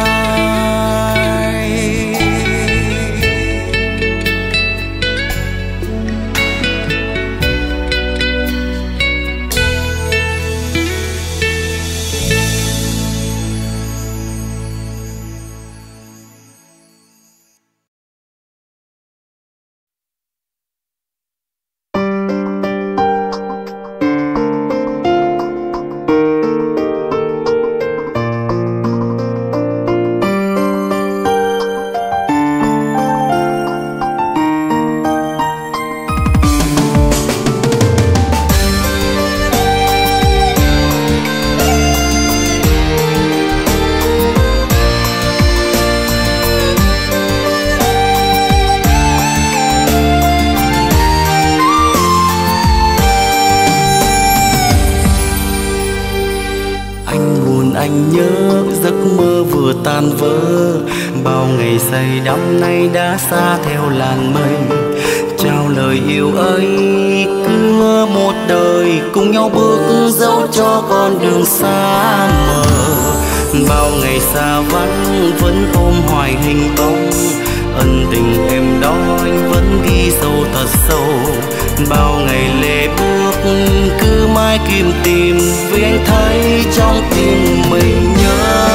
Anh nhớ giấc mơ vừa tan vỡ, bao ngày say đắm nay đã xa theo làn mây. Trao lời yêu ấy cứ một đời, cùng nhau bước dẫu cho con đường xa mờ. Bao ngày xa vắng vẫn ôm hoài hình bóng, ân tình em đó anh vẫn ghi sâu thật sâu. Bao ngày lệ bước cứ mãi kiếm tìm, vì anh thấy trong tim mình nhớ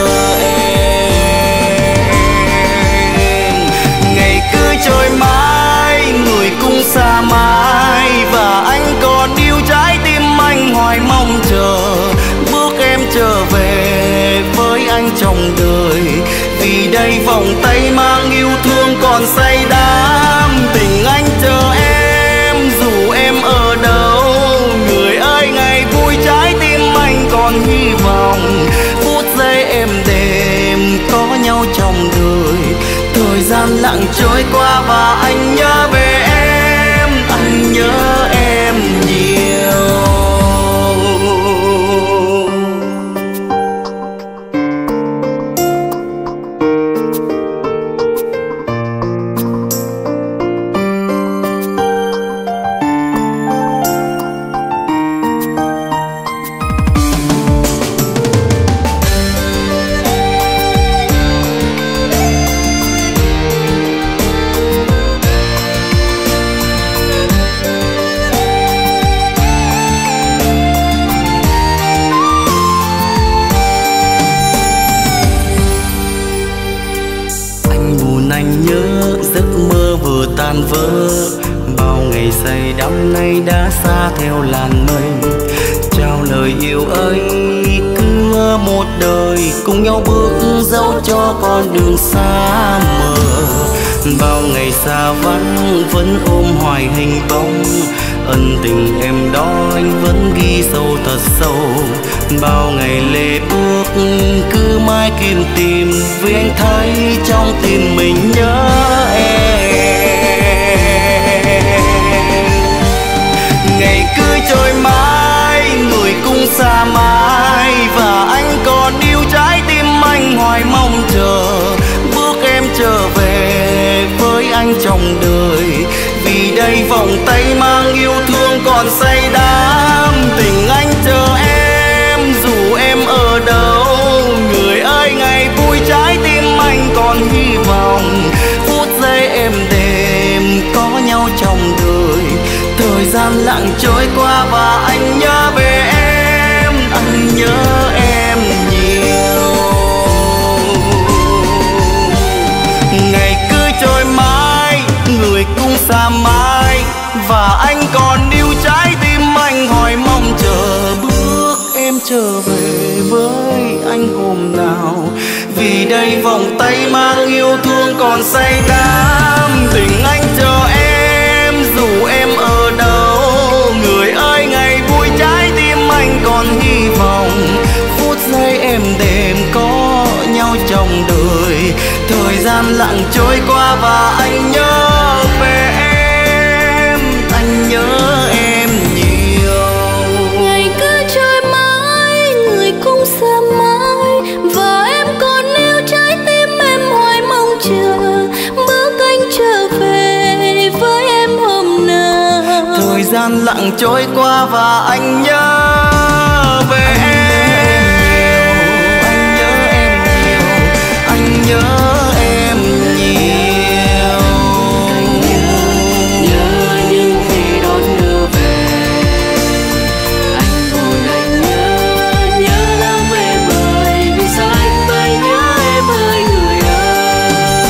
em. Ngày cứ trôi mãi, người cũng xa mãi, và anh còn yêu trái tim anh hoài mong chờ. Bước em trở về với anh trong đời, vì đây vòng tay mang yêu thương còn say đắm. Tình anh chờ em dù em ở đâu, người ơi ngày vui trái tim anh còn hy vọng. Phút giây êm đềm có nhau trong đời, thời gian lặng trôi qua và anh nhớ về em, anh nhớ em nhiều. Tan vỡ, bao ngày say đắm nay đã xa theo làn mây. Trao lời yêu ấy cứ một đời, cùng nhau bước dẫu cho con đường xa mờ. Bao ngày xa vắng vẫn ôm hoài hình bóng, ân tình em đó anh vẫn ghi sâu thật sâu. Bao ngày lệ bước cứ mãi kiếm tìm, vì anh thấy trong tim mình nhớ em. Ngày cứ trôi mãi, người cũng xa mãi, và anh còn yêu trái tim anh hoài mong chờ. Bước em trở về với anh trong đời, vì đây vòng tay mang yêu thương còn say đắm. Tình anh chờ em dù em ở đâu, người ơi ngày vui trái tim anh còn hy vọng. Phút giây êm đềm có nhau trong đời, thời gian lặng trôi qua và anh nhớ về em, anh nhớ em nhiều. Ngày cứ trôi mãi, người cũng xa mãi, và anh còn yêu trái tim anh hoài mong chờ. Bước em trở về với anh hôm nào, vì đây vòng tay mang yêu thương còn say đắm. Tình anh chờ em dù em ở đâu, người ơi ngày vui trái tim anh còn hy vọng. Phút giây êm đềm có nhau trong đời, thời gian lặng trôi qua và anh nhớ về em, anh nhớ em nhiều. Ngày cứ trôi mãi, người cũng xa mãi, và em còn yêu trái tim em hoài mong chờ. Bước anh trở về với em hôm nào, gian lặng trôi qua và anh nhớ về anh nhớ em nhiều. Anh nhớ những khi đón đưa về. Anh buồn anh nhớ lắm em ơi, vì sao anh phải nhớ em ơi người ơi.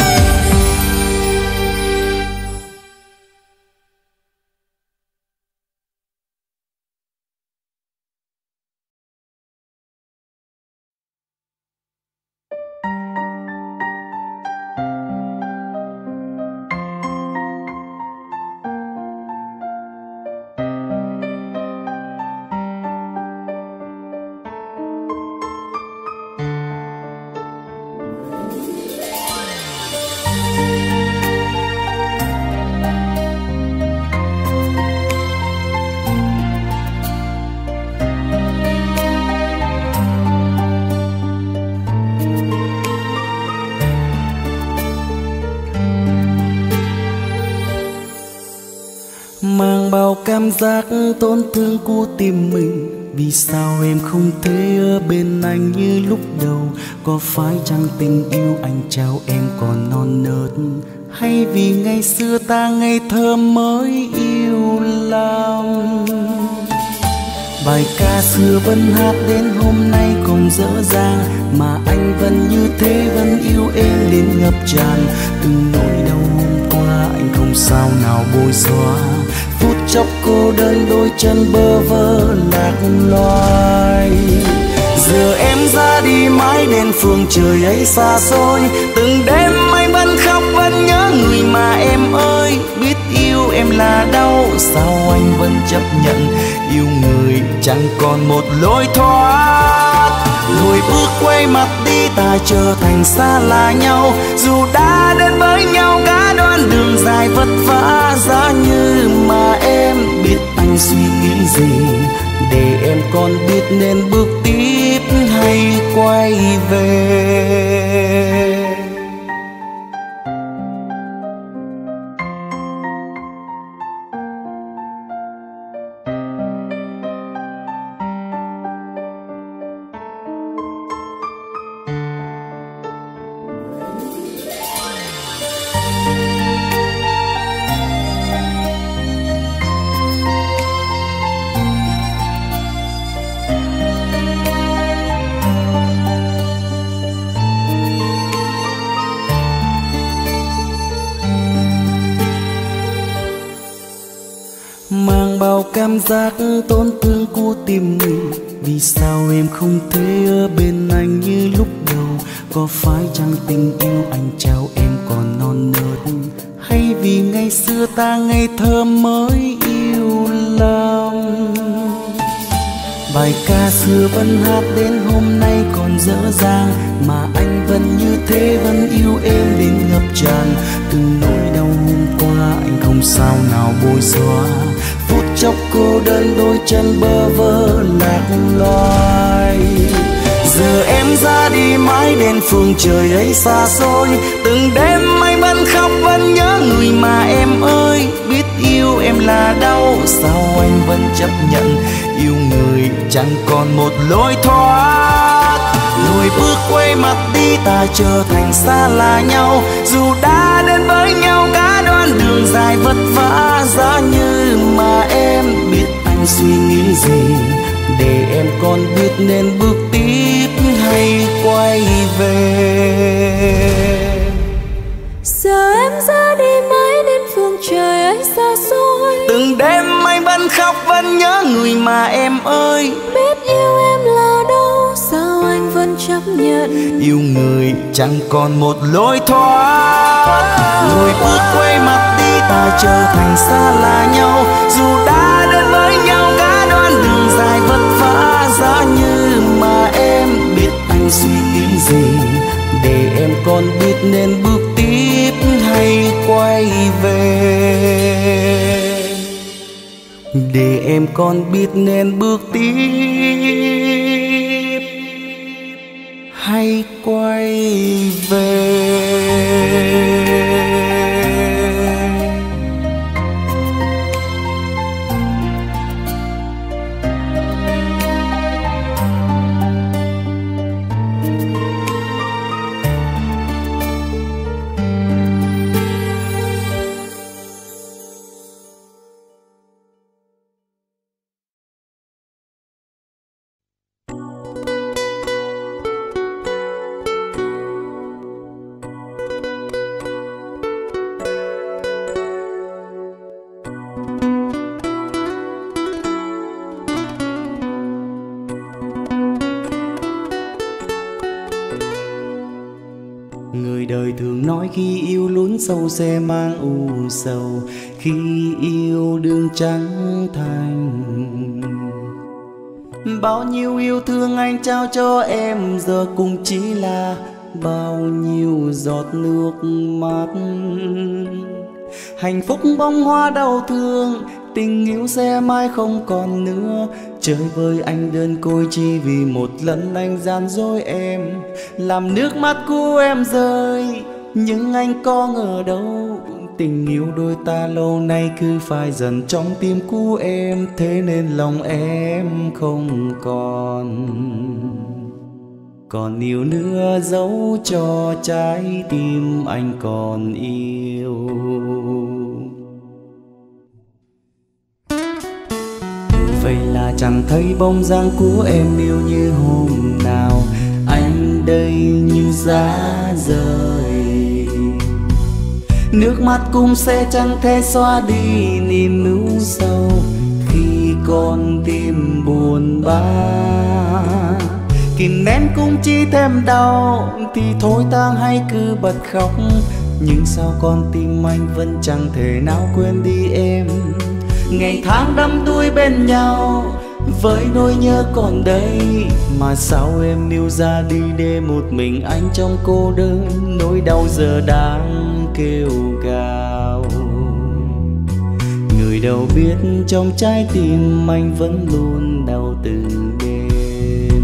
Mang bao cảm giác tổn thương của tim mình. Vì sao em không thể ở bên anh như lúc đầu? Có phải chăng tình yêu anh trao em còn non nớt, hay vì ngày xưa ta ngây thơ mới yêu lắm? Bài ca xưa vẫn hát đến hôm nay còn dở dang, mà anh vẫn như thế, vẫn yêu em đến ngập tràn. Từng nỗi đau hôm qua anh không sao nào bôi xóa, phút chốc cô đơn đôi chân bơ vơ lạc loài. Giờ em ra đi mãi đến phương trời ấy xa xôi, từng đêm anh vẫn khóc vẫn nhớ người mà em ơi. Biết yêu em là đau, sao anh vẫn chấp nhận yêu người chẳng còn một lối thoát. Lùi bước quay mặt đi, ta trở thành xa lạ nhau. Dù đã đến với nhau cả đoạn đường dài vất vả, giá như mà em biết anh suy nghĩ gì, để em còn biết nên bước tiếp hay quay về. Mang bao cảm giác tổn thương của tim mình. Vì sao em không thể ở bên anh như lúc đầu? Có phải chăng tình yêu anh trao em còn non nớt, hay vì ngày xưa ta ngây thơ mới yêu lắm? Bài ca xưa vẫn hát đến hôm nay còn dở dang, mà anh vẫn như thế, vẫn yêu em đến ngập tràn. Từng nỗi đau hôm qua anh không sao nào bôi xóa, phút chốc cô đơn đôi chân bơ vơ lạc loài. Giờ em ra đi mãi đến phương trời ấy xa xôi, từng đêm anh vẫn khóc vẫn nhớ người mà em ơi. Biết yêu em là đau, sao anh vẫn chấp nhận yêu người chẳng còn một lối thoát. Lùi bước quay mặt đi, ta trở thành xa lạ nhau. Dù đã đến với nhau cả đoạn đường dài vất vả, giá như mà em biết anh suy nghĩ gì, để em còn biết nên bước tiếp hay quay về. Giờ em ra đi mãi đến phương trời ấy xa xôi, từng đêm anh vẫn khóc vẫn nhớ người mà em ơi. biết yêu em là đâu, sao anh vẫn chấp nhận yêu người chẳng còn một lối thoát. Lùi bước quay mặt đi, ta trở thành xa lạ nhau. Dù đã đến với nhau cả đoạn đường dài vất vả, giá như mà em biết anh suy nghĩ gì, để em còn biết nên bước tiếp hay quay về. Để em còn biết nên bước tiếp hay quay về. nói khi yêu lún sâu sẽ mang u sầu, khi yêu đương trắng thành. Bao nhiêu yêu thương anh trao cho em giờ cũng chỉ là bao nhiêu giọt nước mắt. Hạnh phúc bông hoa đau thương, tình yêu sẽ mãi không còn nữa. Chơi với anh đơn côi chỉ vì một lần anh gian dối em, làm nước mắt của em rơi. Nhưng anh có ngờ đâu, tình yêu đôi ta lâu nay cứ phai dần trong tim của em. Thế nên lòng em không còn yêu nữa, dẫu cho trái tim anh còn yêu. Vậy là chẳng thấy bóng dáng của em yêu như hôm nào, anh đây như giá rời. Nước mắt cũng sẽ chẳng thể xóa đi niềm ưu sầu khi con tim buồn bã. Kìm nén cũng chỉ thêm đau, thì thôi tang hay cứ bật khóc. Nhưng sao con tim anh vẫn chẳng thể nào quên đi em. Ngày tháng đắm đuối bên nhau với nỗi nhớ còn đây, mà sao em yêu ra đi để một mình anh trong cô đơn. Nỗi đau giờ đang kêu gào, người đâu biết trong trái tim anh vẫn luôn đau từng đêm.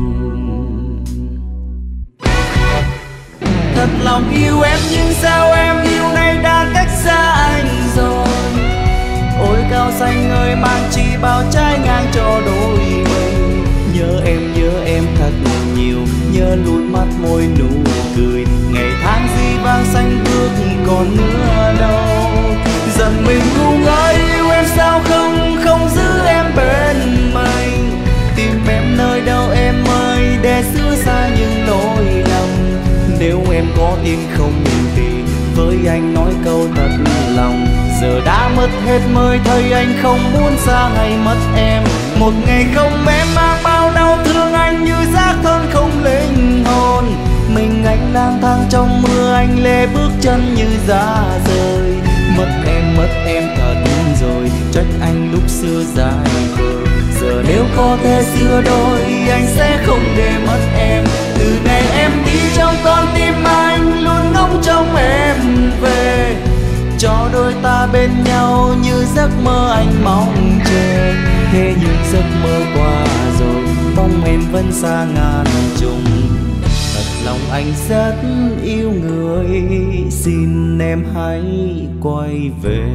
Thật lòng yêu em nhưng sao em yêu nay đã cách xa anh rồi. Ôi cao xanh ơi mang chi bao trái ngang cho đôi mình. Nhớ em thật nhiều, nhớ luôn mắt môi nụ cười. Ngày tháng gì vang xanh bước còn nữa đâu. Dần mình ngu ngơ yêu em sao không giữ em bên mình. Tìm em nơi đâu em ơi để xưa xa những lỗi lầm. Nếu em có tin không thì với anh nói câu thật lòng. Giờ đã mất hết mới thấy anh không muốn xa hay mất em. Một ngày không em mang bao đau thương anh như xác thân không linh hồn. Mình anh lang thang trong mưa anh lê bước chân như giá rời. Mất em thật rồi, trách anh lúc xưa dài vờ. Giờ nếu có thể xưa đôi anh sẽ không để mất em. Từ ngày em đi trong con tim anh luôn ngóng trông em về. Cho đôi ta bên nhau như giấc mơ anh mong chờ. Thế nhưng giấc mơ qua rồi, bóng em vẫn xa ngàn trùng. Thật lòng anh rất yêu người, xin em hãy quay về.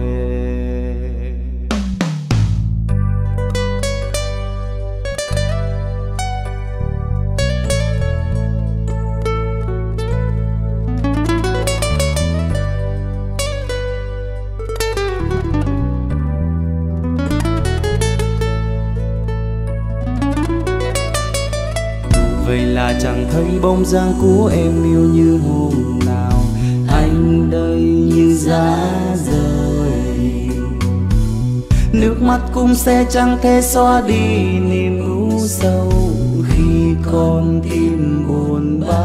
Vậy là chẳng thấy bóng dáng của em yêu như hôm nào. Anh đây như giá rời. Nước mắt cũng sẽ chẳng thể xóa đi niềm u sầu khi con tim buồn bã.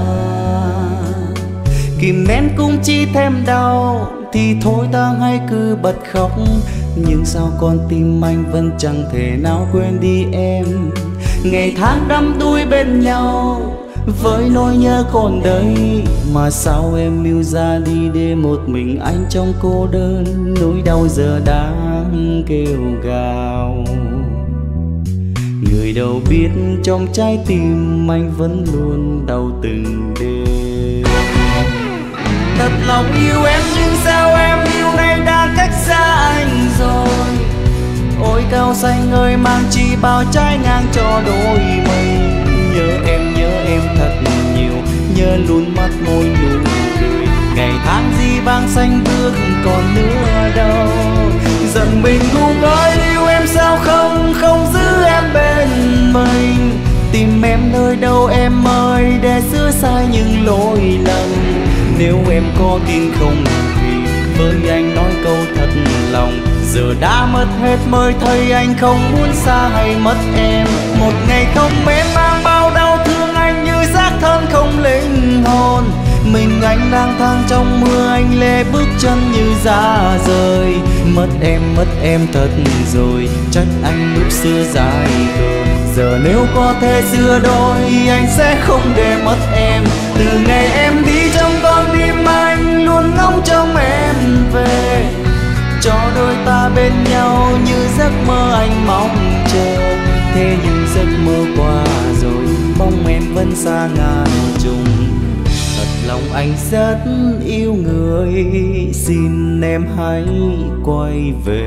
Kìm nén cũng chỉ thêm đau, thì thôi ta hãy cứ bật khóc. Nhưng sao con tim anh vẫn chẳng thể nào quên đi em. Ngày tháng đắm đuối bên nhau với nỗi nhớ còn đây, mà sao em yêu ra đi để một mình anh trong cô đơn. Nỗi đau giờ đang kêu gào, người đâu biết trong trái tim anh vẫn luôn đau từng đêm. Thật lòng yêu em nhưng sao em yêu nay đã cách xa anh rồi. Ôi cao xanh ơi mang chi bao trái ngang cho đôi mình. Nhớ em thật nhiều, nhớ luôn mắt môi nụ cười. Ngày tháng gì vang xanh bước còn nữa đâu. Dần mình ngu ngơ yêu em sao không giữ em bên mình. Tìm em nơi đâu em ơi để sửa sai những lỗi lầm. Nếu em có tin không thì với anh nói câu thật lòng. Giờ đã mất hết mới thấy anh không muốn xa hay mất em. Một ngày không em mang bao đau thương anh như xác thân không linh hồn. Mình anh lang thang trong mưa, anh lê bước chân như giá rời. Mất em thật rồi, trách anh lúc xưa dài khờ. Giờ nếu có thể xưa đôi, anh sẽ không để mất em. Từ ngày em đi trong con tim anh luôn ngóng trông em về, cho đôi ta bên nhau như giấc mơ anh mong chờ. Thế nhưng giấc mơ qua rồi, bóng em vẫn xa ngàn trùng. Thật lòng anh rất yêu người, xin em hãy quay về.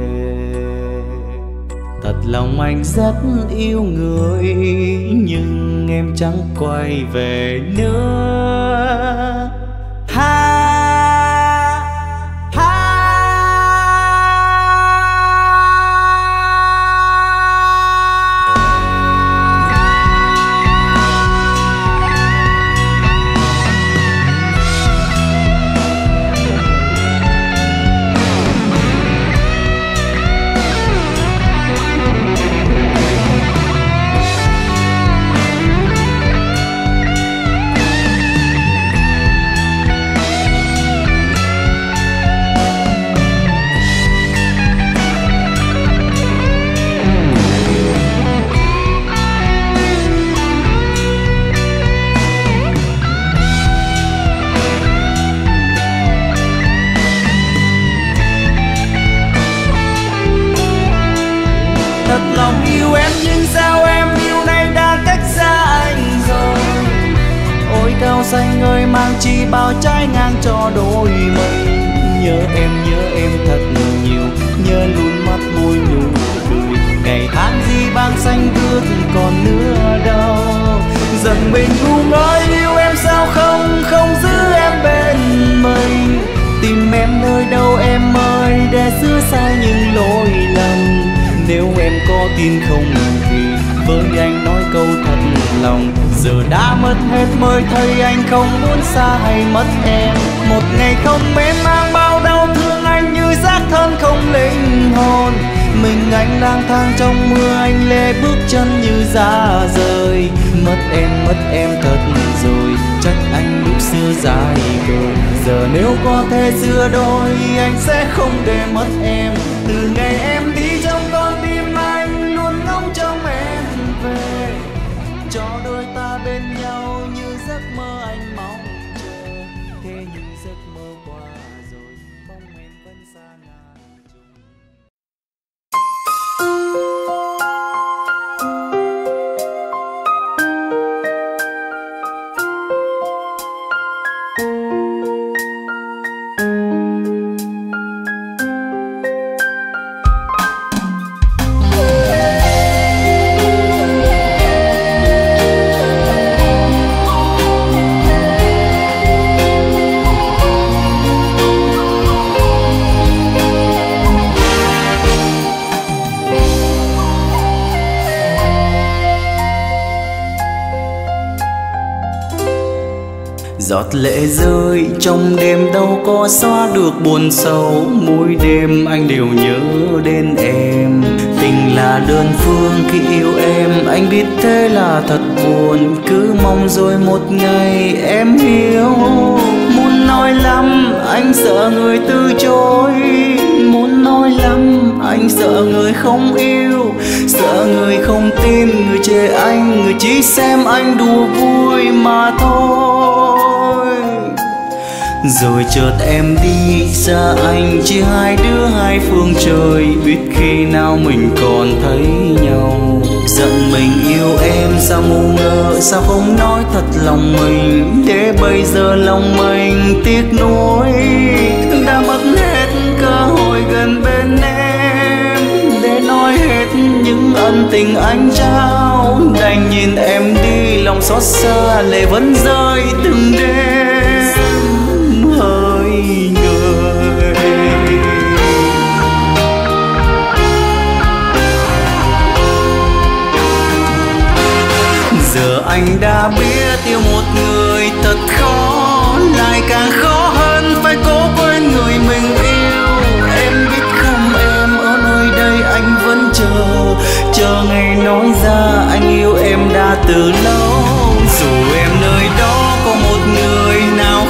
Thật lòng anh rất yêu người, nhưng em chẳng quay về nữa. Thật lòng yêu em nhưng sao em yêu nay đã cách xa anh rồi. Ôi cao xanh ơi mang chi bao trái ngang cho đôi mình. Nhớ em thật nhiều, nhớ luôn mắt môi nụ cười. Ngày tháng gì băng xanh bước còn nữa đâu. Giận mình ngu ngơ yêu em sao không giữ em bên mình. Tìm em nơi đâu em ơi để sửa sai những lỗi lầm. Nếu em có tin không thì với anh nói câu thật lòng. Giờ đã mất hết mới thấy anh không muốn xa hay mất em. Một ngày không bên mang bao đau thương anh như xác thân không linh hồn. Mình anh lang thang trong mưa, anh lê bước chân như giá rời. Mất em thật rồi, trách anh lúc xưa dài khờ. Giờ nếu có thể xưa đôi, anh sẽ không để mất em. Từ ngày em đi trong con tim anh luôn ngóng trông em về, cho đôi ta bên nhau như giấc mơ anh mong chờ. Thế nhưng giấc mơ qua rồi, bóng em vẫn xa ngàn trùng. Giọt lệ rơi trong đêm đâu có xóa được buồn sâu. Mỗi đêm anh đều nhớ đến em. Tình là đơn phương khi yêu em, anh biết thế là thật buồn. Cứ mong rồi một ngày em hiểu. Muốn nói lắm anh sợ người từ chối. Muốn nói lắm anh sợ người không yêu. Sợ người không tin, người chê anh, người chỉ xem anh đùa vui mà thôi. Rồi chợt em đi xa anh, chỉ hai đứa hai phương trời. Biết khi nào mình còn thấy nhau. Giận mình yêu em sao ngu ngơ, sao không nói thật lòng mình. Để bây giờ lòng mình tiếc nuối. Đã mất hết cơ hội gần bên em, để nói hết những ân tình anh trao. Đành nhìn em đi lòng xót xa, lệ vẫn rơi từng đêm hơi người. Giờ anh đã biết yêu một người thật khó, lại càng khó hơn phải cố quên người mình yêu. Em biết không em, ở nơi đây anh vẫn chờ ngày nói ra anh yêu em đã từ lâu. Dù em nơi đó có một người nào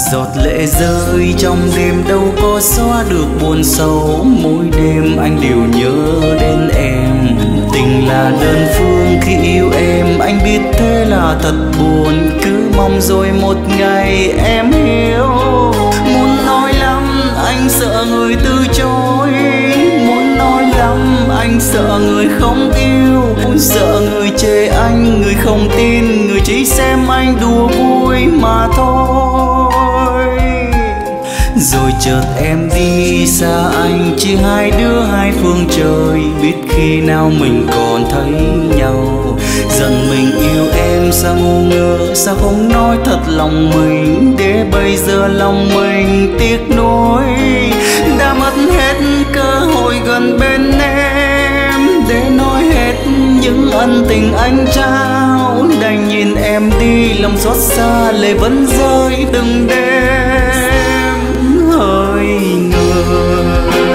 Giọt lệ rơi trong đêm đâu có xóa được buồn sâu, mỗi đêm anh đều nhớ đến em. Tình là đơn phương khi yêu em, anh biết thế là thật buồn, cứ mong rồi một ngày em hiểu. Muốn nói lắm anh sợ người từ chối, muốn nói lắm anh sợ người không yêu, sợ người chê anh, người không tin, người chỉ xem anh đùa vui mà thôi. Rồi chợt em đi xa anh, chỉ hai đứa hai phương trời, biết khi nào mình còn thấy nhau. Dần mình yêu em sao ngu ngơ, sao không nói thật lòng mình, để bây giờ lòng mình tiếc nuối. Đã mất hết cơ hội gần bên em, để nói hết những ân tình anh trao. Đành nhìn em đi lòng xót xa, lệ vẫn rơi từng đêm hơi người.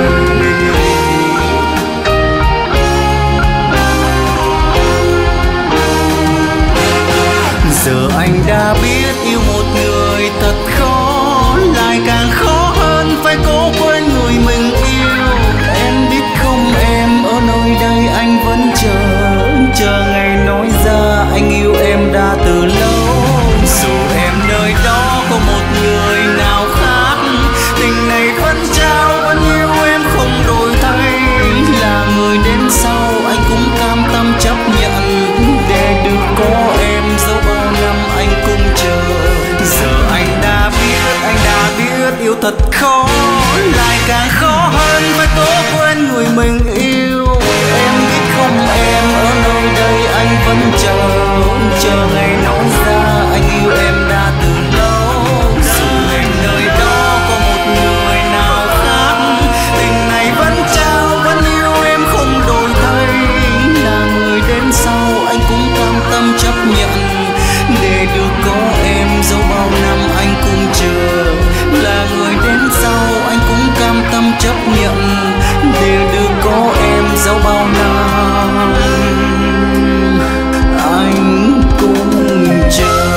Giờ anh đã biết yêu một người thật khó, lại càng khó hơn phải cố quên người mình yêu. Em biết không em, ở nơi đây anh vẫn chờ ngày nói ra anh yêu em đã từ lâu. Dù em nơi đó có một người nào khác, tình này vẫn trao vẫn yêu em không đổi thay. Là người đến sau anh cũng cam tâm chấp nhận, để được có em dẫu bao năm anh cũng chờ. Giờ anh đã biết yêu thật khó, lại càng khó hơn phải cố quên người mình yêu. Em biết không em, ở nơi đây anh vẫn chờ ngày nói ra anh yêu em đã từ lâu. Dù em nơi đó có một người nào khác, tình này vẫn trao vẫn yêu em không đổi thay. Là người đến sau anh cũng cam tâm chấp nhận, để được có em dẫu bao năm anh cũng chờ. Là người đến sau anh cũng cam tâm chấp nhận, để được có em dẫu bao năm anh cũng chờ.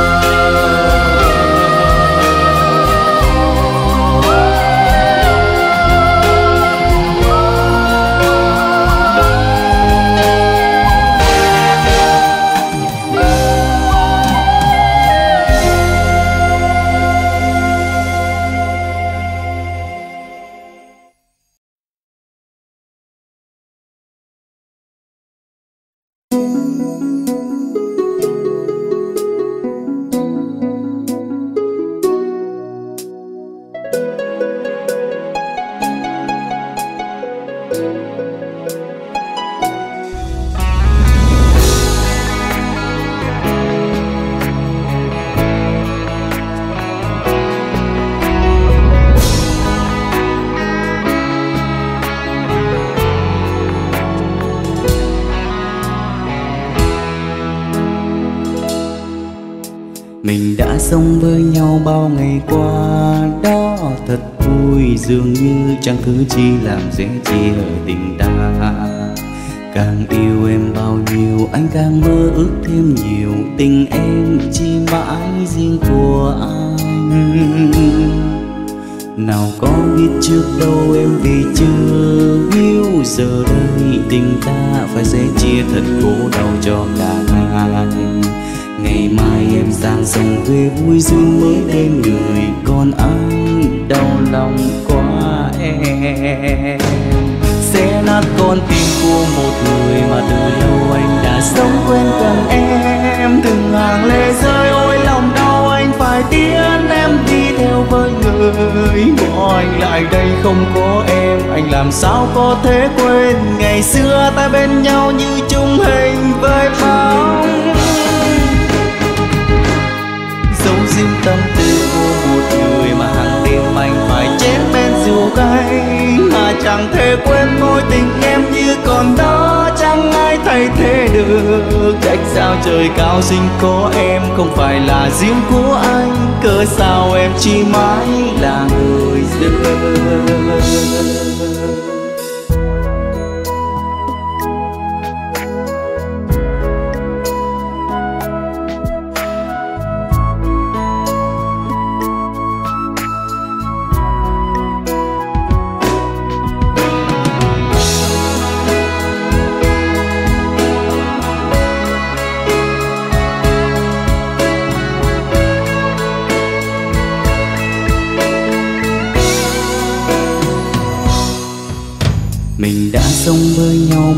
Mình đã sống với nhau bao ngày qua, đó thật vui, dường như chẳng thứ chi làm dễ chia tình ta. Càng yêu em bao nhiêu anh càng mơ ước thêm nhiều, tình em chỉ mãi riêng của anh. Nào có biết trước đâu em vì chưa yêu, giờ đây tình ta phải sẽ chia thật khổ đau cho cả hai. Ngày mai em sang sông về vui duyên mới bên người, còn anh đau lòng quá em. Sẽ nát con tim của một người mà từ lâu anh đã sống quên gần em. Từng hàng lệ rơi ôi lòng đau anh phải tiến em đi theo với người. Bỏ anh lại đây không có em, anh làm sao có thể quên ngày xưa ta bên nhau như chung hình với bóng. Dấu riêng tâm tư của một người mà hàng đêm anh phải chén bên rượu cay, mà chẳng thể quên mối tình em như còn đó, chẳng ai thay thế được. Trách sao trời cao sinh có em không phải là riêng của anh, cớ sao em chỉ mãi là người dưng.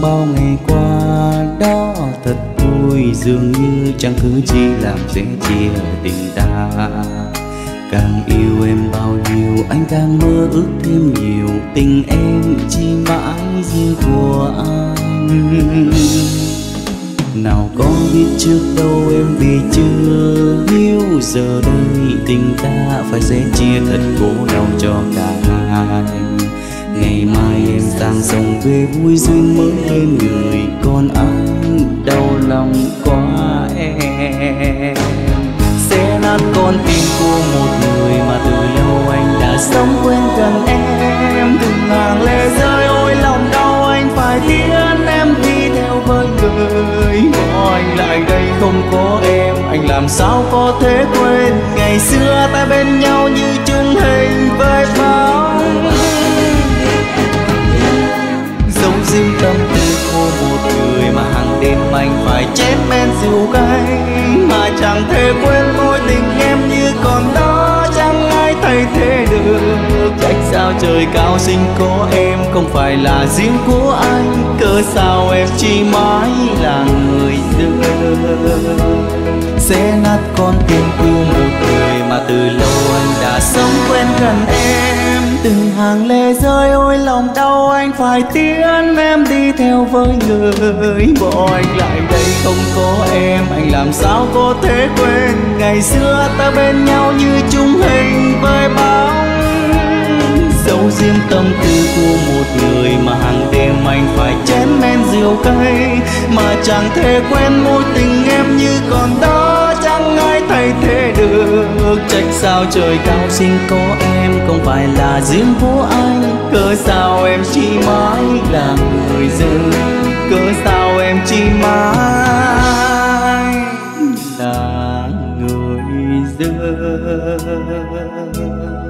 bao ngày qua đó thật vui, dường như chẳng cứ chi làm dễ chia tình ta. Càng yêu em bao nhiêu anh càng mơ ước thêm nhiều, tình em chỉ mãi riêng của anh. Nào có biết trước đâu em vì chưa yêu, giờ đây tình ta phải sẽ chia thật khổ đau cho cả hai. Ngày mai em sang sông về vui duyên mới bên người, còn anh đau lòng quá em. Sẽ nát con tim của một người mà từ lâu anh đã sống quên gần em. Từng hàng lệ rơi ôi lòng đau anh phải tiến em đi theo với người. Bỏ anh lại đây không có em, anh làm sao có thể quên ngày xưa ta bên nhau như chung hình với bóng. Dấu riêng tâm tư của một người mà hàng đêm anh phải chém men rượu cay, mà chẳng thể quên mối tình em như còn đó, chẳng ai thay thế được. Trách sao trời cao sinh có em không phải là riêng của anh, cớ sao em chỉ mãi là người dưng. Sẽ nát con tim của một người mà từ lâu anh đã sống quen gần em. Từng hàng lệ rơi ôi lòng đau anh phải tiến em đi theo với người. Bỏ anh lại đây không có em, anh làm sao có thể quên ngày xưa ta bên nhau như chung hình với bóng. Dấu riêng tâm tư của một người mà hàng đêm anh phải chén men rượu cay, mà chẳng thể quên mối tình em như còn đó, chẳng ai thay thế được. Trách sao trời cao sinh có em không phải là riêng của anh, cớ sao em chỉ mãi là người dưng. Cớ sao em chỉ mãi là người dưng.